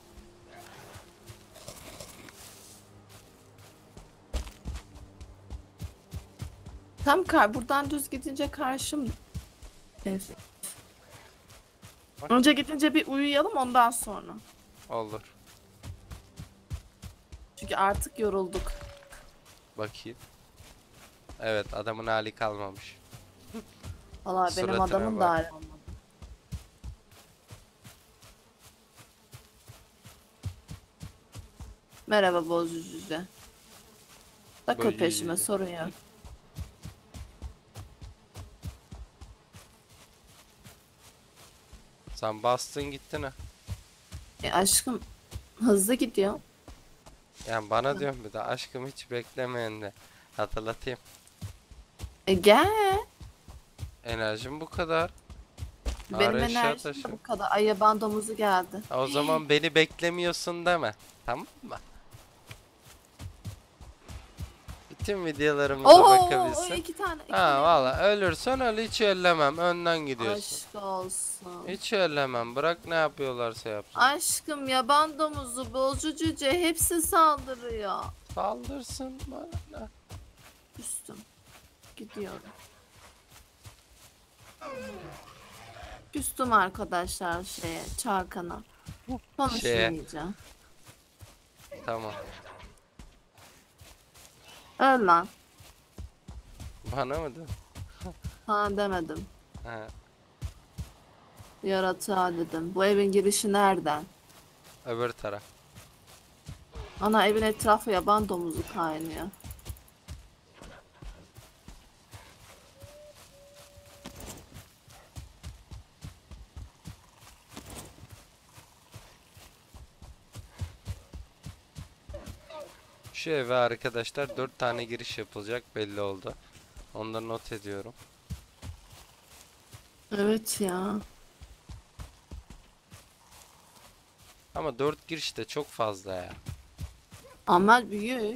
Tam buradan düz gidince karşım. Evet. Bak. Önce gidince bir uyuyalım ondan sonra. Olur. Çünkü artık yorulduk. Bakayım. Evet, adamın hali kalmamış. Valla benim Suratına adamım da bak. hali olmadı. Merhaba bozucucu. Takıl Bozucucu. peşime, sorun yok. Sen bastın gittin ha. Aşkım hızlı gidiyor. Yani bana diyorum bir de aşkım hiç beklemeyin de. Hatırlatayım. Gel. Enerjim bu kadar. Benim Ağır eşya enerjim de taşı. bu kadar. Ay yaban domuzu geldi. O zaman beni beklemiyorsun deme. Tamam mı? Bütün videolarımıza Oo, bakabilsin. iki tane. Ha valla ölürsen öl, hiç ellemem. Önden gidiyorsun. Aşk olsun. Hiç ellemem. Bırak ne yapıyorlarsa yapsın. Aşkım yaban domuzu, bolcu cüce hepsi saldırıyor. Saldırsın bana. Üstüm. Gidiyorum. Küstüm arkadaşlar Çarkan'a. Konuşmayacağım. Tamam. Öl lan. Bana mı dedin? Ha demedim. Ha, Yaratığa dedim. Bu evin girişi nereden? öbür taraf. Ana evin etrafı yaban domuzu kaynıyor. Şu eve arkadaşlar 4 tane giriş yapılacak belli oldu. Onları not ediyorum. Evet ya. Ama 4 giriş de çok fazla ya. Ama büyük.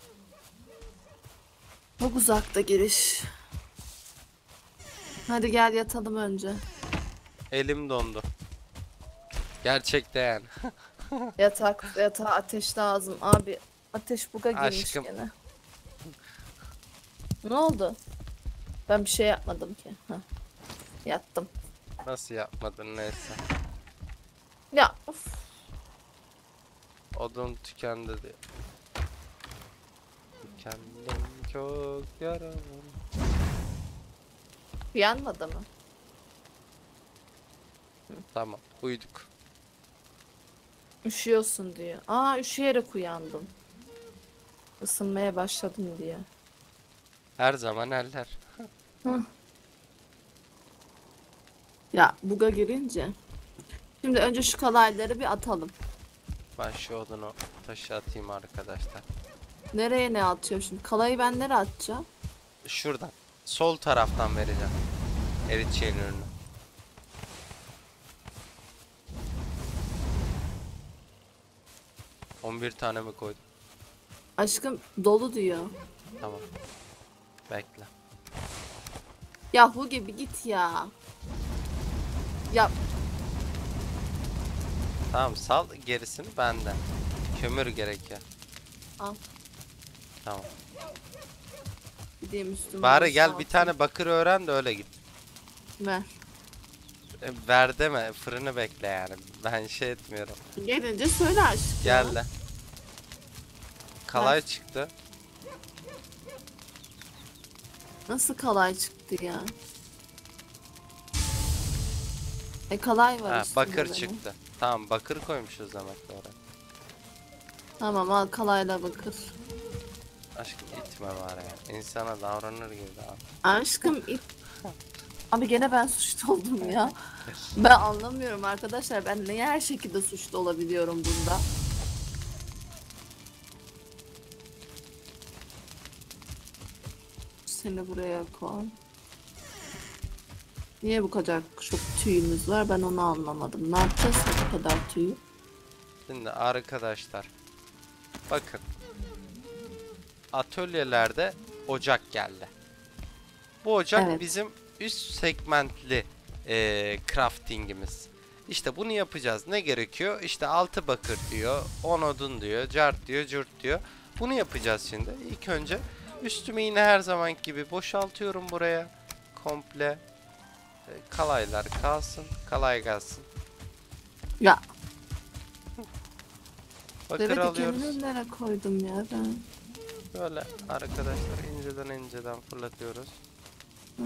Çok uzakta giriş. Hadi gel yatalım önce. Elim dondu. Gerçekten yani. Yatağa ateş lazım. Abi ateş buga girmiş Aşkım. gene. Ne oldu? Ben bir şey yapmadım ki. Heh. Yattım. Nasıl yapmadın neyse. Ya of. Odun tükendi diyor. Tükendim çok yaralı. Uyanmadı mı? Tamam uyuduk. Üşüyorsun diyor. Aa üşüyerek uyandım. Isınmaya başladım diye. Her zaman eller. Ya buga girince. Şimdi önce şu kalayları bir atalım. Ben şu odunu taşı atayım arkadaşlar. Nereye ne atıyorum şimdi? Kalayı ben nereye atacağım? Şuradan. Sol taraftan vereceğim. Evet şeyin ürünü. ...11 tane mi koydum? Aşkım dolu diyor. Tamam. Bekle. Ya Hugi bir git ya. Ya Tamam sal gerisini benden. Kömür gerekiyor. al. Tamam. Gideyim üstüme. Bari gel bir atayım. tane bakır öğren de öyle git. Ver. Ver deme fırını bekle yani. Ben şey etmiyorum. Gelince söyle aşkım. Gel de. Kalay çıktı. Nasıl kalay çıktı ya? Kalay var Ha, üstünde bakır benim. çıktı. Tamam, bakır koymuşuz demek ki oraya. Tamam, al kalayla bakır. Aşkım itme var ya. İnsana davranır gibi daha. Aşkım Abi gene ben suçlu oldum ya. Ben anlamıyorum arkadaşlar. Ben niye her şekilde suçlu olabiliyorum bunda? Seni buraya koy. Niye bu kadar çok tüyümüz var? Ben onu anlamadım. Ne yapacağız bu kadar tüyü? Şimdi arkadaşlar, bakın, atölyelerde ocak geldi. Bu ocak Evet. bizim üst segmentli craftingimiz. İşte bunu yapacağız. Ne gerekiyor? İşte 6 bakır diyor, 10 odun diyor, cart diyor, cürt diyor. Bunu yapacağız şimdi. İlk önce üstümü yine her zaman gibi boşaltıyorum buraya. Komple. Kalaylar kalsın. Kalay gelsin. Ya Bakır deve alıyoruz. dikenini nereye koydum ya ben? Böyle arkadaşlar inceden fırlatıyoruz. Hı.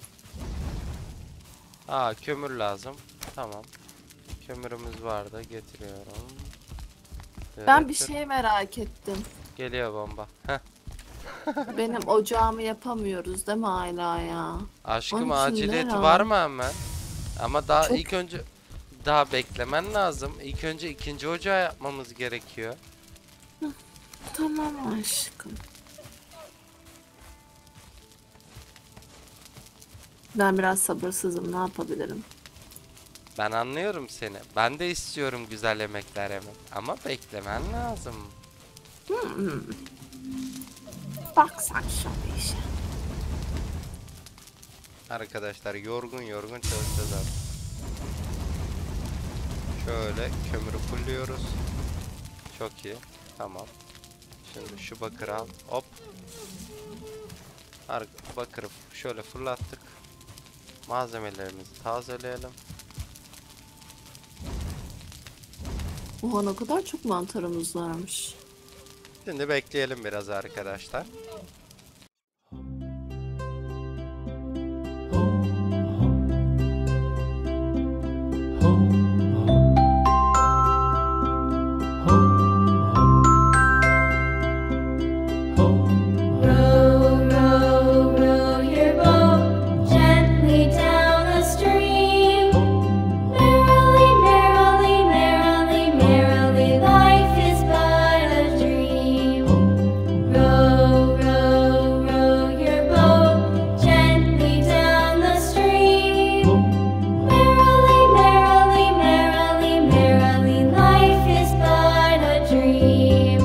Aa, kömür lazım. Tamam. Kömürümüz vardı. Getiriyorum. Ben bir Evet, şey merak ettim. geliyor bomba. Heh. Benim ocağımı yapamıyoruz değil mi hala ya? Aşkım, Onun için aciliyeti ne var ya? mı hemen? Ama daha Çok- ilk önce daha beklemen lazım. İlk önce ikinci ocağı yapmamız gerekiyor. Tamam aşkım. Ben biraz sabırsızım. Ne yapabilirim? Ben anlıyorum seni. Ben de istiyorum güzel yemekler yemek. Ama beklemen lazım. Bak sen şu işe. Arkadaşlar yorgun çalışacağız artık. Şöyle kömürü fulluyoruz. Çok iyi. Tamam. Şimdi şu bakırı al. Hop. Bakırı şöyle fırlattık. Malzemelerimizi tazeleyelim. Oha, ne kadar çok mantarımız varmış. Şimdi bekleyelim biraz arkadaşlar. Row, row, row your boat gently down the stream. Merrily, merrily, merrily, merrily, life is but a dream. Row, row, row your boat gently down the stream. Merrily, merrily, merrily, merrily, life is but a dream.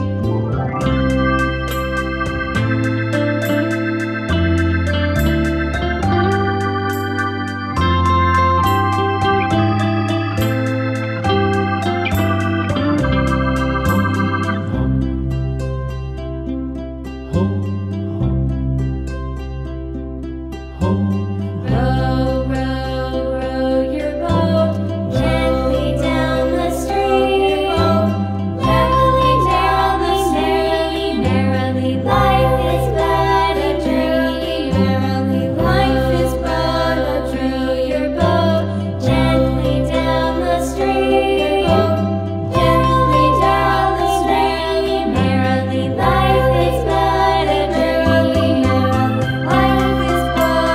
Row, row, row your boat gently down the stream. Merrily, merrily, merrily, life is but a dream. Merrily, life is but a dream. Your boat gently down the stream. Gently down the stream. Merrily, life is but a dream. Merrily, life is but a dream.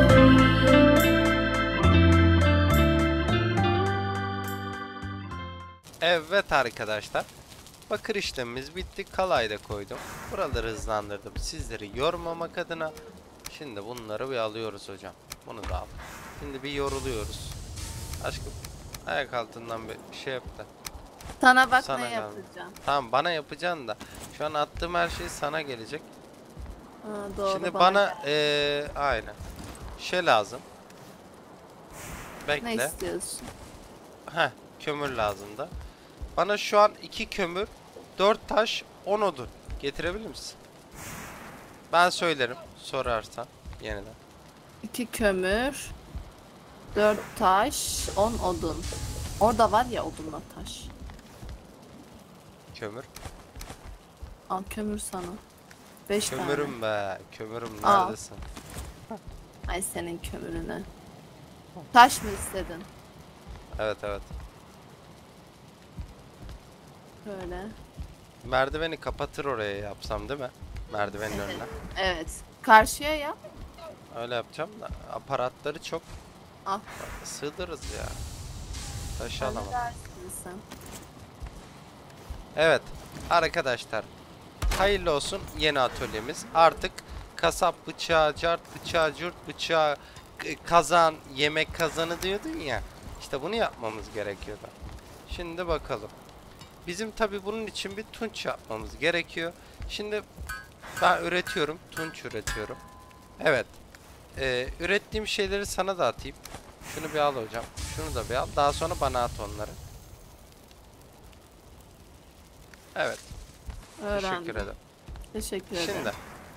Evet arkadaşlar. Bakır işlemimiz bitti. Kalayı da koydum. Buraları hızlandırdım. Sizleri yormamak adına. Şimdi bunları bir alıyoruz hocam. Bunu da al. Şimdi bir yoruluyoruz. Aşkım, ayak altından bir şey yap da. Sana bak Sana ne geldi. yapacağım. Tamam, bana yapacaksın da. Şu an attığım her şey sana gelecek. Ha, doğru, Şimdi bana bana gel. aynen. Şey lazım. Ne Bekle. istiyorsun? Heh, kömür lazım da. Bana şu an 2 kömür, 4 taş, 10 odun getirebilir misin? Ben söylerim sorarsan yeniden. 2 kömür, 4 taş, 10 odun. Orada var ya odunla taş. Kömür. Al kömür sana. 5 tane. Kömürüm be. Kömürüm Al. neredesin? Ay senin kömürüne. Taş mı istedin? Evet evet. öyle. Merdiveni kapatır oraya yapsam değil mi? Merdivenin önüne. Evet. Karşıya yap. Öyle yapacağım da aparatları çok Al. sığdırırız ya. Taşıyalım. Halledersin sen. Evet arkadaşlar, hayırlı olsun yeni atölyemiz. Artık kasap bıçağı, cart bıçağı, cürt bıçağı, kazan, yemek kazanı diyordun ya. İşte bunu yapmamız gerekiyordu. Şimdi bakalım. Bizim tabi bunun için bir tunç yapmamız gerekiyor. Şimdi ben üretiyorum, tunç üretiyorum. Evet. Ürettiğim şeyleri sana da atayım. Şunu bir al hocam. Şunu da bir al. Daha sonra bana at onları. Evet. Öğrendim. Teşekkür ederim. Teşekkür ederim. Şimdi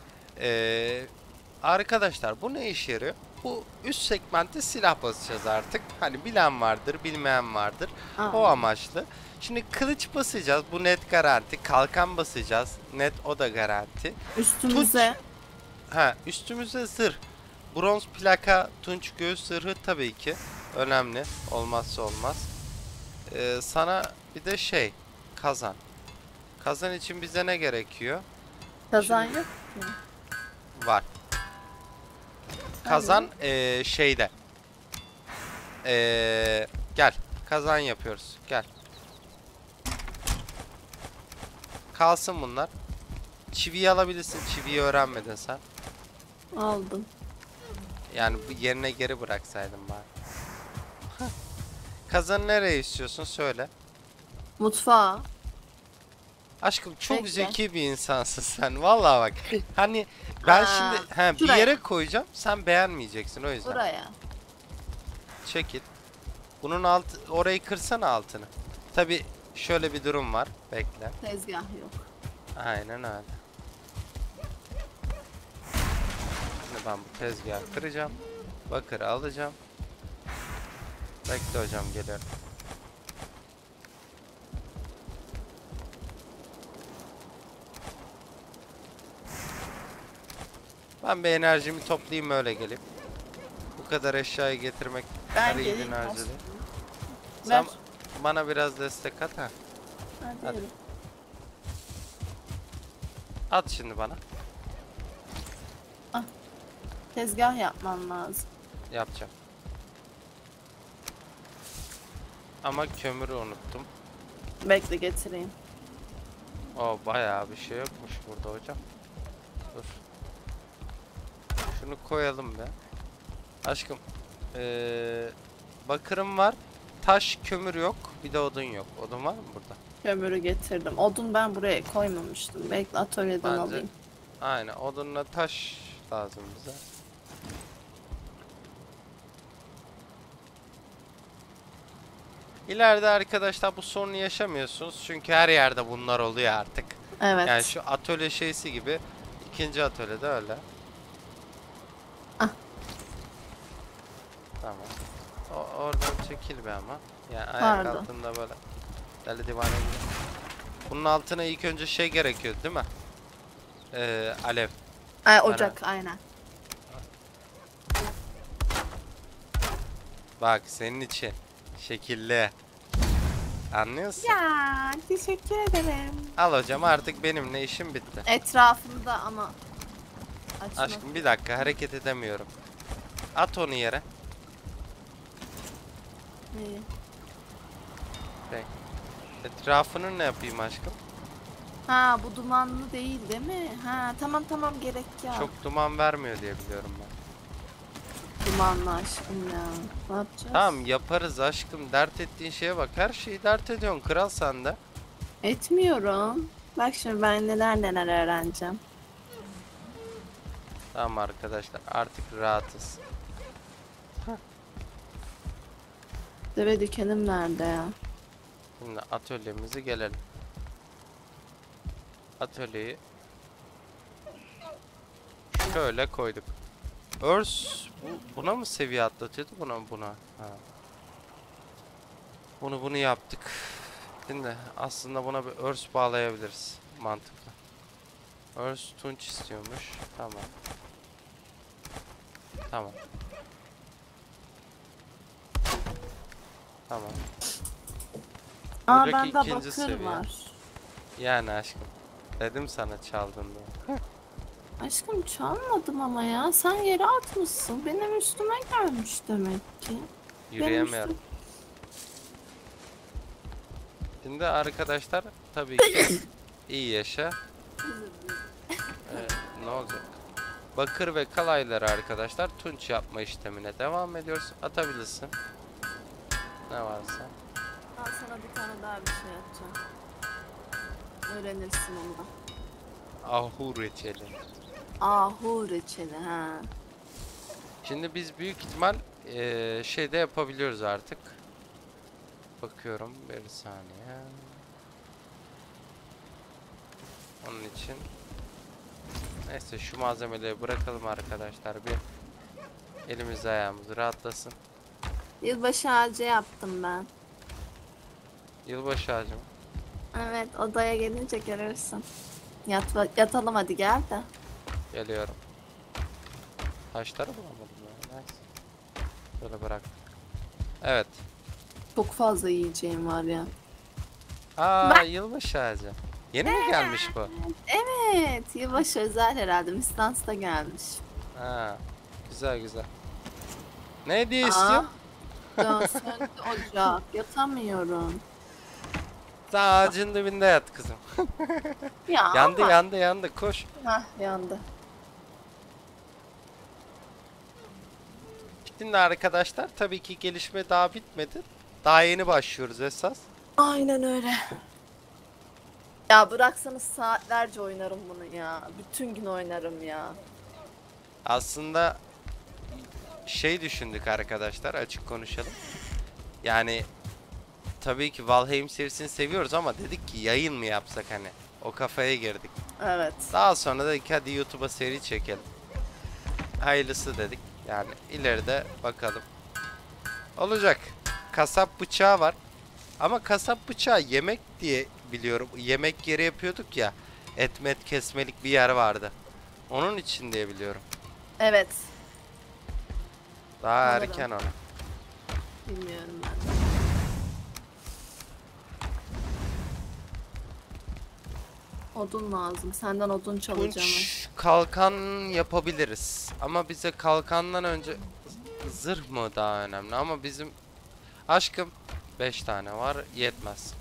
arkadaşlar bu ne işe yarıyor? Bu üst segmentte silah basacağız artık. Hani bilen vardır, bilmeyen vardır. O amaçlı. Şimdi kılıç basacağız. Bu net garanti. Kalkan basacağız. Net, o da garanti. Üstümüze. Üstümüze zırh. Bronz plaka, tunç göğüs zırhı tabii ki önemli. Olmazsa olmaz. Sana bir de kazan. Kazan için bize ne gerekiyor? Kazan Şimdi- yok. Var. Kazan şeyde. Gel. Kazan yapıyoruz. Gel. Kalsın bunlar. Çiviyi alabilirsin. Çiviyi öğrenmedin sen. Aldım. Yani bu yerine geri bıraksaydın bari. Kazanı nereye istiyorsun söyle. Mutfağa. Aşkım çok Bekle. zeki bir insansın sen. Vallahi bak. Hani ben Aa, şimdi bir şuraya. yere koyacağım. Sen beğenmeyeceksin o yüzden. Buraya. Çekil. Bunun orayı kırsana altını. Tabi şöyle bir durum var. Bekle. Tezgah yok. Aynen öyle. Şimdi ben bu tezgahı kıracağım. Bakırı alacağım. Bekle hocam, geliyorum. Ben bir enerjimi toplayayım öyle geleyim. Bu kadar eşyayı getirmek Ben her geleyim. yiğidin harcı değil. Ver. Sen bana biraz destek at ha. Hadi. Hadi. At şimdi bana. Tezgah yapman lazım. Yapacağım. Ama kömürü unuttum. Bekle getireyim. O bayağı bir şey yokmuş burada hocam. Dur. Şunu koyalım be. Aşkım. Bakırım var. Taş, kömür yok. Bir de odun yok. Odun var mı burada? Kömürü getirdim. Odun ben buraya koymamıştım. Bekle atölyeden Bence- alayım. Aynen. Odunla taş lazım bize. İleride arkadaşlar bu sorunu yaşamıyorsunuz. Çünkü her yerde bunlar oluyor artık. Evet. Yani şu atölye şeysi gibi. İkinci atölyede öyle. Ah. Tamam. Oradan çekil be ama. Yani ayak Pardon. altında böyle. Deli divane gibi. Bunun altına ilk önce gerekiyor değil mi? Alev. Ocak aynen. Bak senin için. Şekilli. Anlıyorsun? Ya teşekkür ederim. Al hocam, artık benimle işim bitti. Etrafında ama açma. Aşkım bir dakika, hareket edemiyorum. At onu yere. İyi. Etrafını ne yapayım aşkım? Ha bu dumanlı değil mi? Ha tamam gerek ya. Çok duman vermiyor diye biliyorum ben. Dumanlı aşkım ya. Ne yapacağız? Tamam yaparız aşkım. Dert ettiğin şeye bak. Her şeyi dert ediyorsun. Kral sen de. Etmiyorum. Bak şimdi ben neler öğreneceğim. Tamam arkadaşlar. Artık rahatız. Deve dikenim nerede ya? Şimdi atölyemize gelelim. Atölyeyi şöyle koyduk. Örs buna mı seviye atlatıyordu? Buna. Ha. Bunu yaptık. Şimdi aslında buna bir örs bağlayabiliriz. Mantıklı. Örs tunç istiyormuş. Tamam. Tamam. Aa Buradaki bende ikinci bakır seviye. var. Yani aşkım. Dedim sana çaldın diye. Aşkım çalmadım ama ya. Sen yere atmışsın. Benim üstüme gelmiş demek ki. Yürüyemiyorum. Şimdi arkadaşlar tabii ki iyi yaşa. Ne olacak? Bakır ve kalayları arkadaşlar tunç yapma işlemine devam ediyoruz. Atabilirsin. Ne varsa. Ben sana bir tane daha bir şey yapacağım. Öğrenirsin onu da. Ahu reçeli. Ahu reçeli ha. Şimdi biz büyük ihtimal şeyde yapabiliyoruz artık. Bakıyorum bir saniye. Onun için neyse şu malzemeleri bırakalım arkadaşlar, bir elimiz ayağımız rahatlasın. Yılbaşı ağacı yaptım ben. Yılbaşı ağacı mı? Evet, odaya gelince görürsün. Yatalım hadi gel de. Geliyorum. Taşları bulamadım ya. Neyse. Böyle bırak. Evet. Çok fazla yiyeceğim var ya. Yılbaşı ağacı. Yeni mi gelmiş bu? Evet, yılbaşı özel herhalde. Mistans'ta gelmiş. Ha, güzel güzel. Ne hediye istiyorsun? Ya söndü ocak. Yatamıyorum. Sen ağacın dibinde yat kızım. Ya Yandı ama- yandı yandı, koş. Hah, yandı. Şimdi arkadaşlar tabii ki gelişme daha bitmedi. Daha yeni başlıyoruz esas. Aynen öyle. Ya bıraksanız saatlerce oynarım bunu ya. Bütün gün oynarım ya. Aslında şey düşündük arkadaşlar, açık konuşalım. Yani tabii ki Valheim serisini seviyoruz ama dedik ki yayın mı yapsak, hani o kafaya girdik. Evet. Daha sonra dedik hadi YouTube'a seri çekelim. Hayırlısı dedik. Yani ileride bakalım. Olacak. Kasap bıçağı var. Ama kasap bıçağı yemek diye biliyorum. Yemek yeri yapıyorduk ya. Etmet kesmelik bir yer vardı. Onun için diye biliyorum. Evet. Daha Sanırım. erken ona. Bilmiyorum ben. Odun lazım. Senden odun çalacağım. Tunç kalkan yapabiliriz. Ama bize kalkandan önce zırh mı daha önemli? Ama bizim aşkım 5 tane var, yetmez.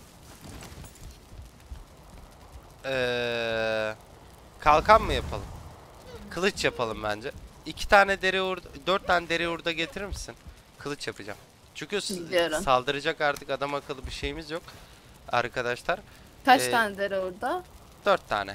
Kalkan mı yapalım? Kılıç yapalım bence. 2 tane deri urda, 4 tane deri urda getirir misin? Kılıç yapacağım. Çünkü Biliyorum. saldıracak artık adam akıllı bir şeyimiz yok. Arkadaşlar. Kaç Ee, tane deri orada? 4 tane.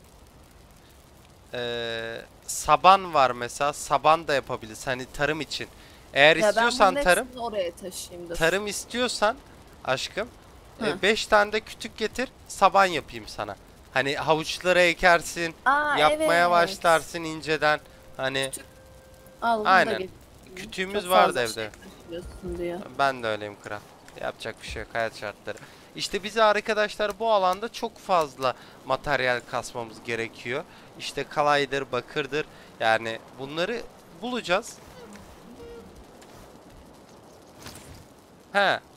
Saban var mesela. Saban da yapabiliriz. Hani tarım için. Eğer Ya ben istiyorsan bunun tarım. hepsini oraya taşıyayım da. Tarım istiyorsan aşkım. Hı. 5 tane de kütük getir. Saban yapayım sana. Hani havuçlara ekersin. Aa, Yapmaya evet. başlarsın inceden. Hani Al bunu da Aynen. getir. kütüğümüz Çok vardı fazla evde. şey taşıyorsun diyor. Ben de öyleyim kral. Yapacak bir şey yok, hayat şartları. İşte bize arkadaşlar bu alanda çok fazla materyal kasmamız gerekiyor. İşte kalaydır, bakırdır. Yani bunları bulacağız. He.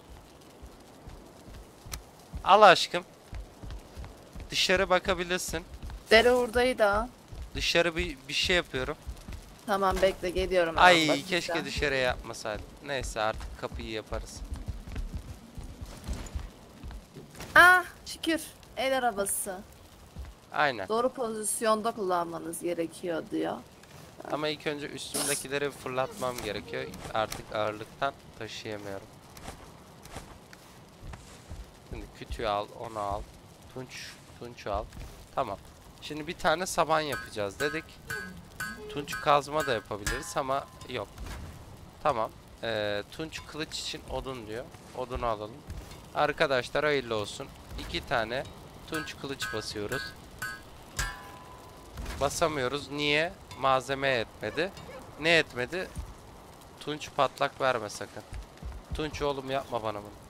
Al aşkım. Dışarı bakabilirsin. Deri hurdayı da al. Dışarı bir şey yapıyorum. Tamam bekle geliyorum. hemen, Ay bakacağım. keşke dışarıya yapmasaydım. Neyse artık kapıyı yaparız. Ah şükür. El arabası. Aynen. Doğru pozisyonda kullanmanız gerekiyor diyor. Ama ilk önce üstümdekileri fırlatmam gerekiyor. Artık ağırlıktan taşıyamıyorum. Şimdi kütüğü al, onu al. Tunç al. Tamam. Şimdi bir tane saban yapacağız dedik. Tunç kazma da yapabiliriz ama yok. Tamam. Tunç kılıç için odun diyor. Odunu alalım. Arkadaşlar hayırlı olsun. 2 tane tunç kılıç basıyoruz. Basamıyoruz. Niye? Malzeme yetmedi. Ne yetmedi? Tunç patlak verme sakın. Tunç oğlum yapma bana bunu.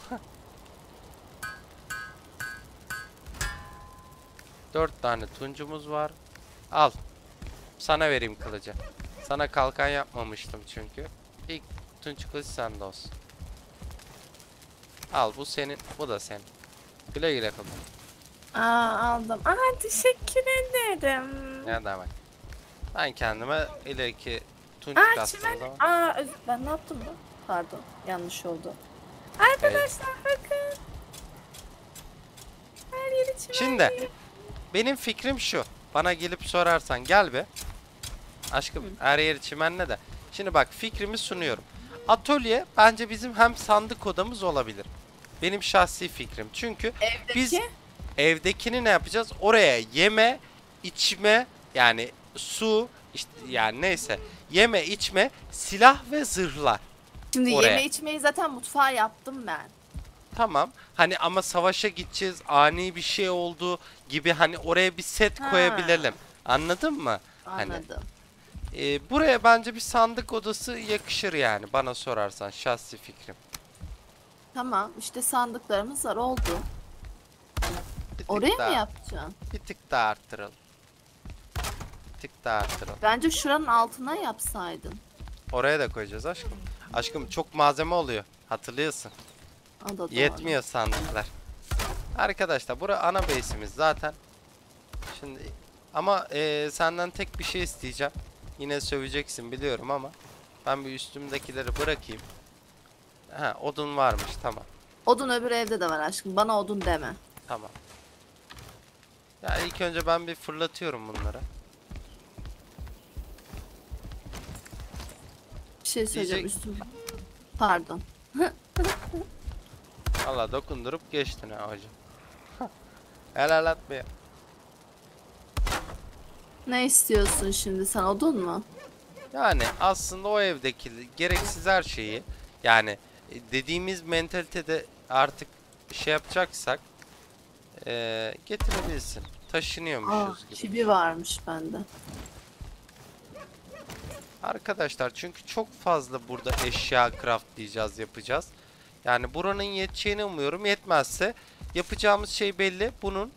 4 tane tuncumuz var. Al. Sana vereyim kılıcı. Sana kalkan yapmamıştım çünkü. İlk tunç kılıç sende olsun. Al bu senin, bu da senin. Güle güle kullan. Aldım. Teşekkür ederim. Ne demek? Ben kendime ileriki tunç kastığım Çimen. zaman Ben ne yaptım da? Pardon. Yanlış oldu. Hey. Arkadaşlar bakın. Her yeri çimen. Şimdi benim fikrim şu. Bana gelip sorarsan gel be. Aşkım her yeri çimenle de. Şimdi bak fikrimi sunuyorum. Atölye bence bizim hem sandık odamız olabilir. Benim şahsi fikrim. Çünkü biz Evdeki? evdekini ne yapacağız? Oraya yeme, içme yani su işte yani neyse yeme, içme, silah ve zırhlar. Şimdi Oraya. yeme içmeyi zaten mutfağa yaptım ben. Tamam. Hani ama savaşa gideceğiz. Ani bir şey oldu gibi hani oraya bir set Ha. koyabilelim. Anladın mı? Hani Anladım. buraya bence bir sandık odası yakışır yani bana sorarsan şahsi fikrim. Tamam işte sandıklarımız var oldu. Bir tık Oraya daha, mı yapacaksın? Bir tık daha arttıralım. Bir tık daha arttıralım. Bence şuranın altına yapsaydın. Oraya da koyacağız aşkım. Aşkım çok malzeme oluyor. Hatırlıyorsun. O da doğru. Yetmiyor sandıklar. Arkadaşlar bura ana base'imiz zaten. Şimdi ama senden tek bir şey isteyeceğim. Yine söveceksin biliyorum ama ben bir üstümdekileri bırakayım. Ha odun varmış tamam. Odun öbür evde de var aşkım. Bana odun deme. Tamam. Ya ilk önce ben bir fırlatıyorum bunları. Bir şey söyleyeceğim Diyecek- üstüm. Pardon. Allah dokundurup geçtin ha hocam. Helal atmıyor. Ne istiyorsun şimdi sen odun mu? Yani aslında o evdeki gereksiz her şeyi yani dediğimiz mentalitede artık şey yapacaksak getirebilirsin. Taşınıyormuşuz gibi. Çivi varmış bende. Arkadaşlar çünkü çok fazla burada eşya craftlayacağız yapacağız. Yani buranın yeteceğini umuyorum. Yetmezse yapacağımız şey belli. Bunun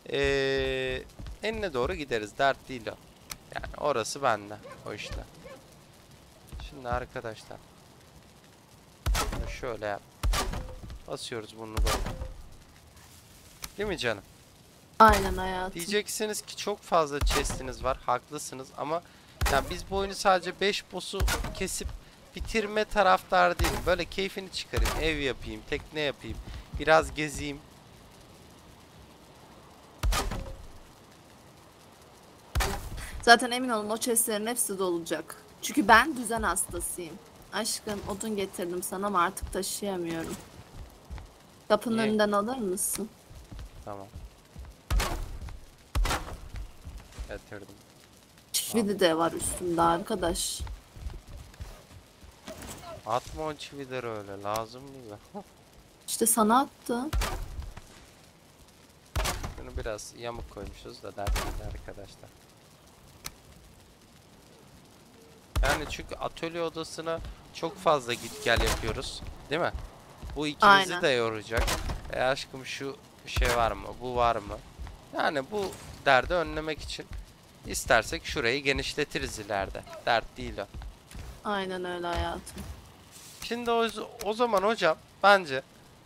enine doğru gideriz. Dert değil o. Yani orası bende. O işte. Şimdi arkadaşlar. Bunu şöyle yap. Basıyoruz bunu böyle. Değil mi canım? Aynen hayatım. Diyeceksiniz ki çok fazla chest'iniz var. Haklısınız ama ya biz bu oyunu sadece 5 boss'u kesip bitirme taraftarı değilim. Böyle keyfini çıkarayım, ev yapayım, tekne yapayım, biraz gezeyim. Zaten emin olun o chestlerin hepsi dolacak. Çünkü ben düzen hastasıyım. Aşkım odun getirdim sana ama artık taşıyamıyorum. Kapının Niye? önünden alır mısın? Tamam. Getirdim. Çivi de var üstümde arkadaş. Atma o çivileri öyle, lazım değil. İşte sana attım. Bunu biraz yamuk koymuşuz da dert değil arkadaşlar. Yani çünkü atölye odasına çok fazla git gel yapıyoruz. Değil mi? Bu ikimizi Aynen. de yoracak. Aşkım şu şey var mı? Bu var mı? Yani bu derdi önlemek için istersek şurayı genişletiriz ileride. Dert değil o. Aynen öyle hayatım. Şimdi o zaman hocam bence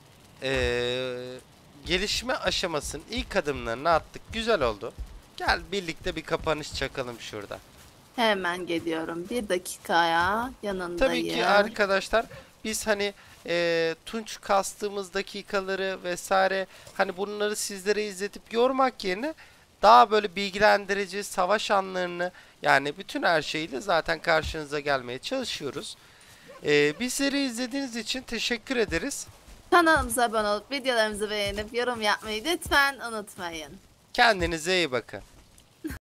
gelişme aşamasının ilk adımlarını attık. Güzel oldu. Gel birlikte bir kapanış çakalım şurada. Hemen geliyorum. Bir dakikaya yanındayım. Tabii ki arkadaşlar biz hani tunç kastığımız dakikaları vesaire hani bunları sizlere izletip yormak yerine daha böyle bilgilendirici savaş anlarını yani bütün her şeyle zaten karşınıza gelmeye çalışıyoruz. Bizleri izlediğiniz için teşekkür ederiz. Kanalımıza abone olup videolarımızı beğenip yorum yapmayı lütfen unutmayın. Kendinize iyi bakın.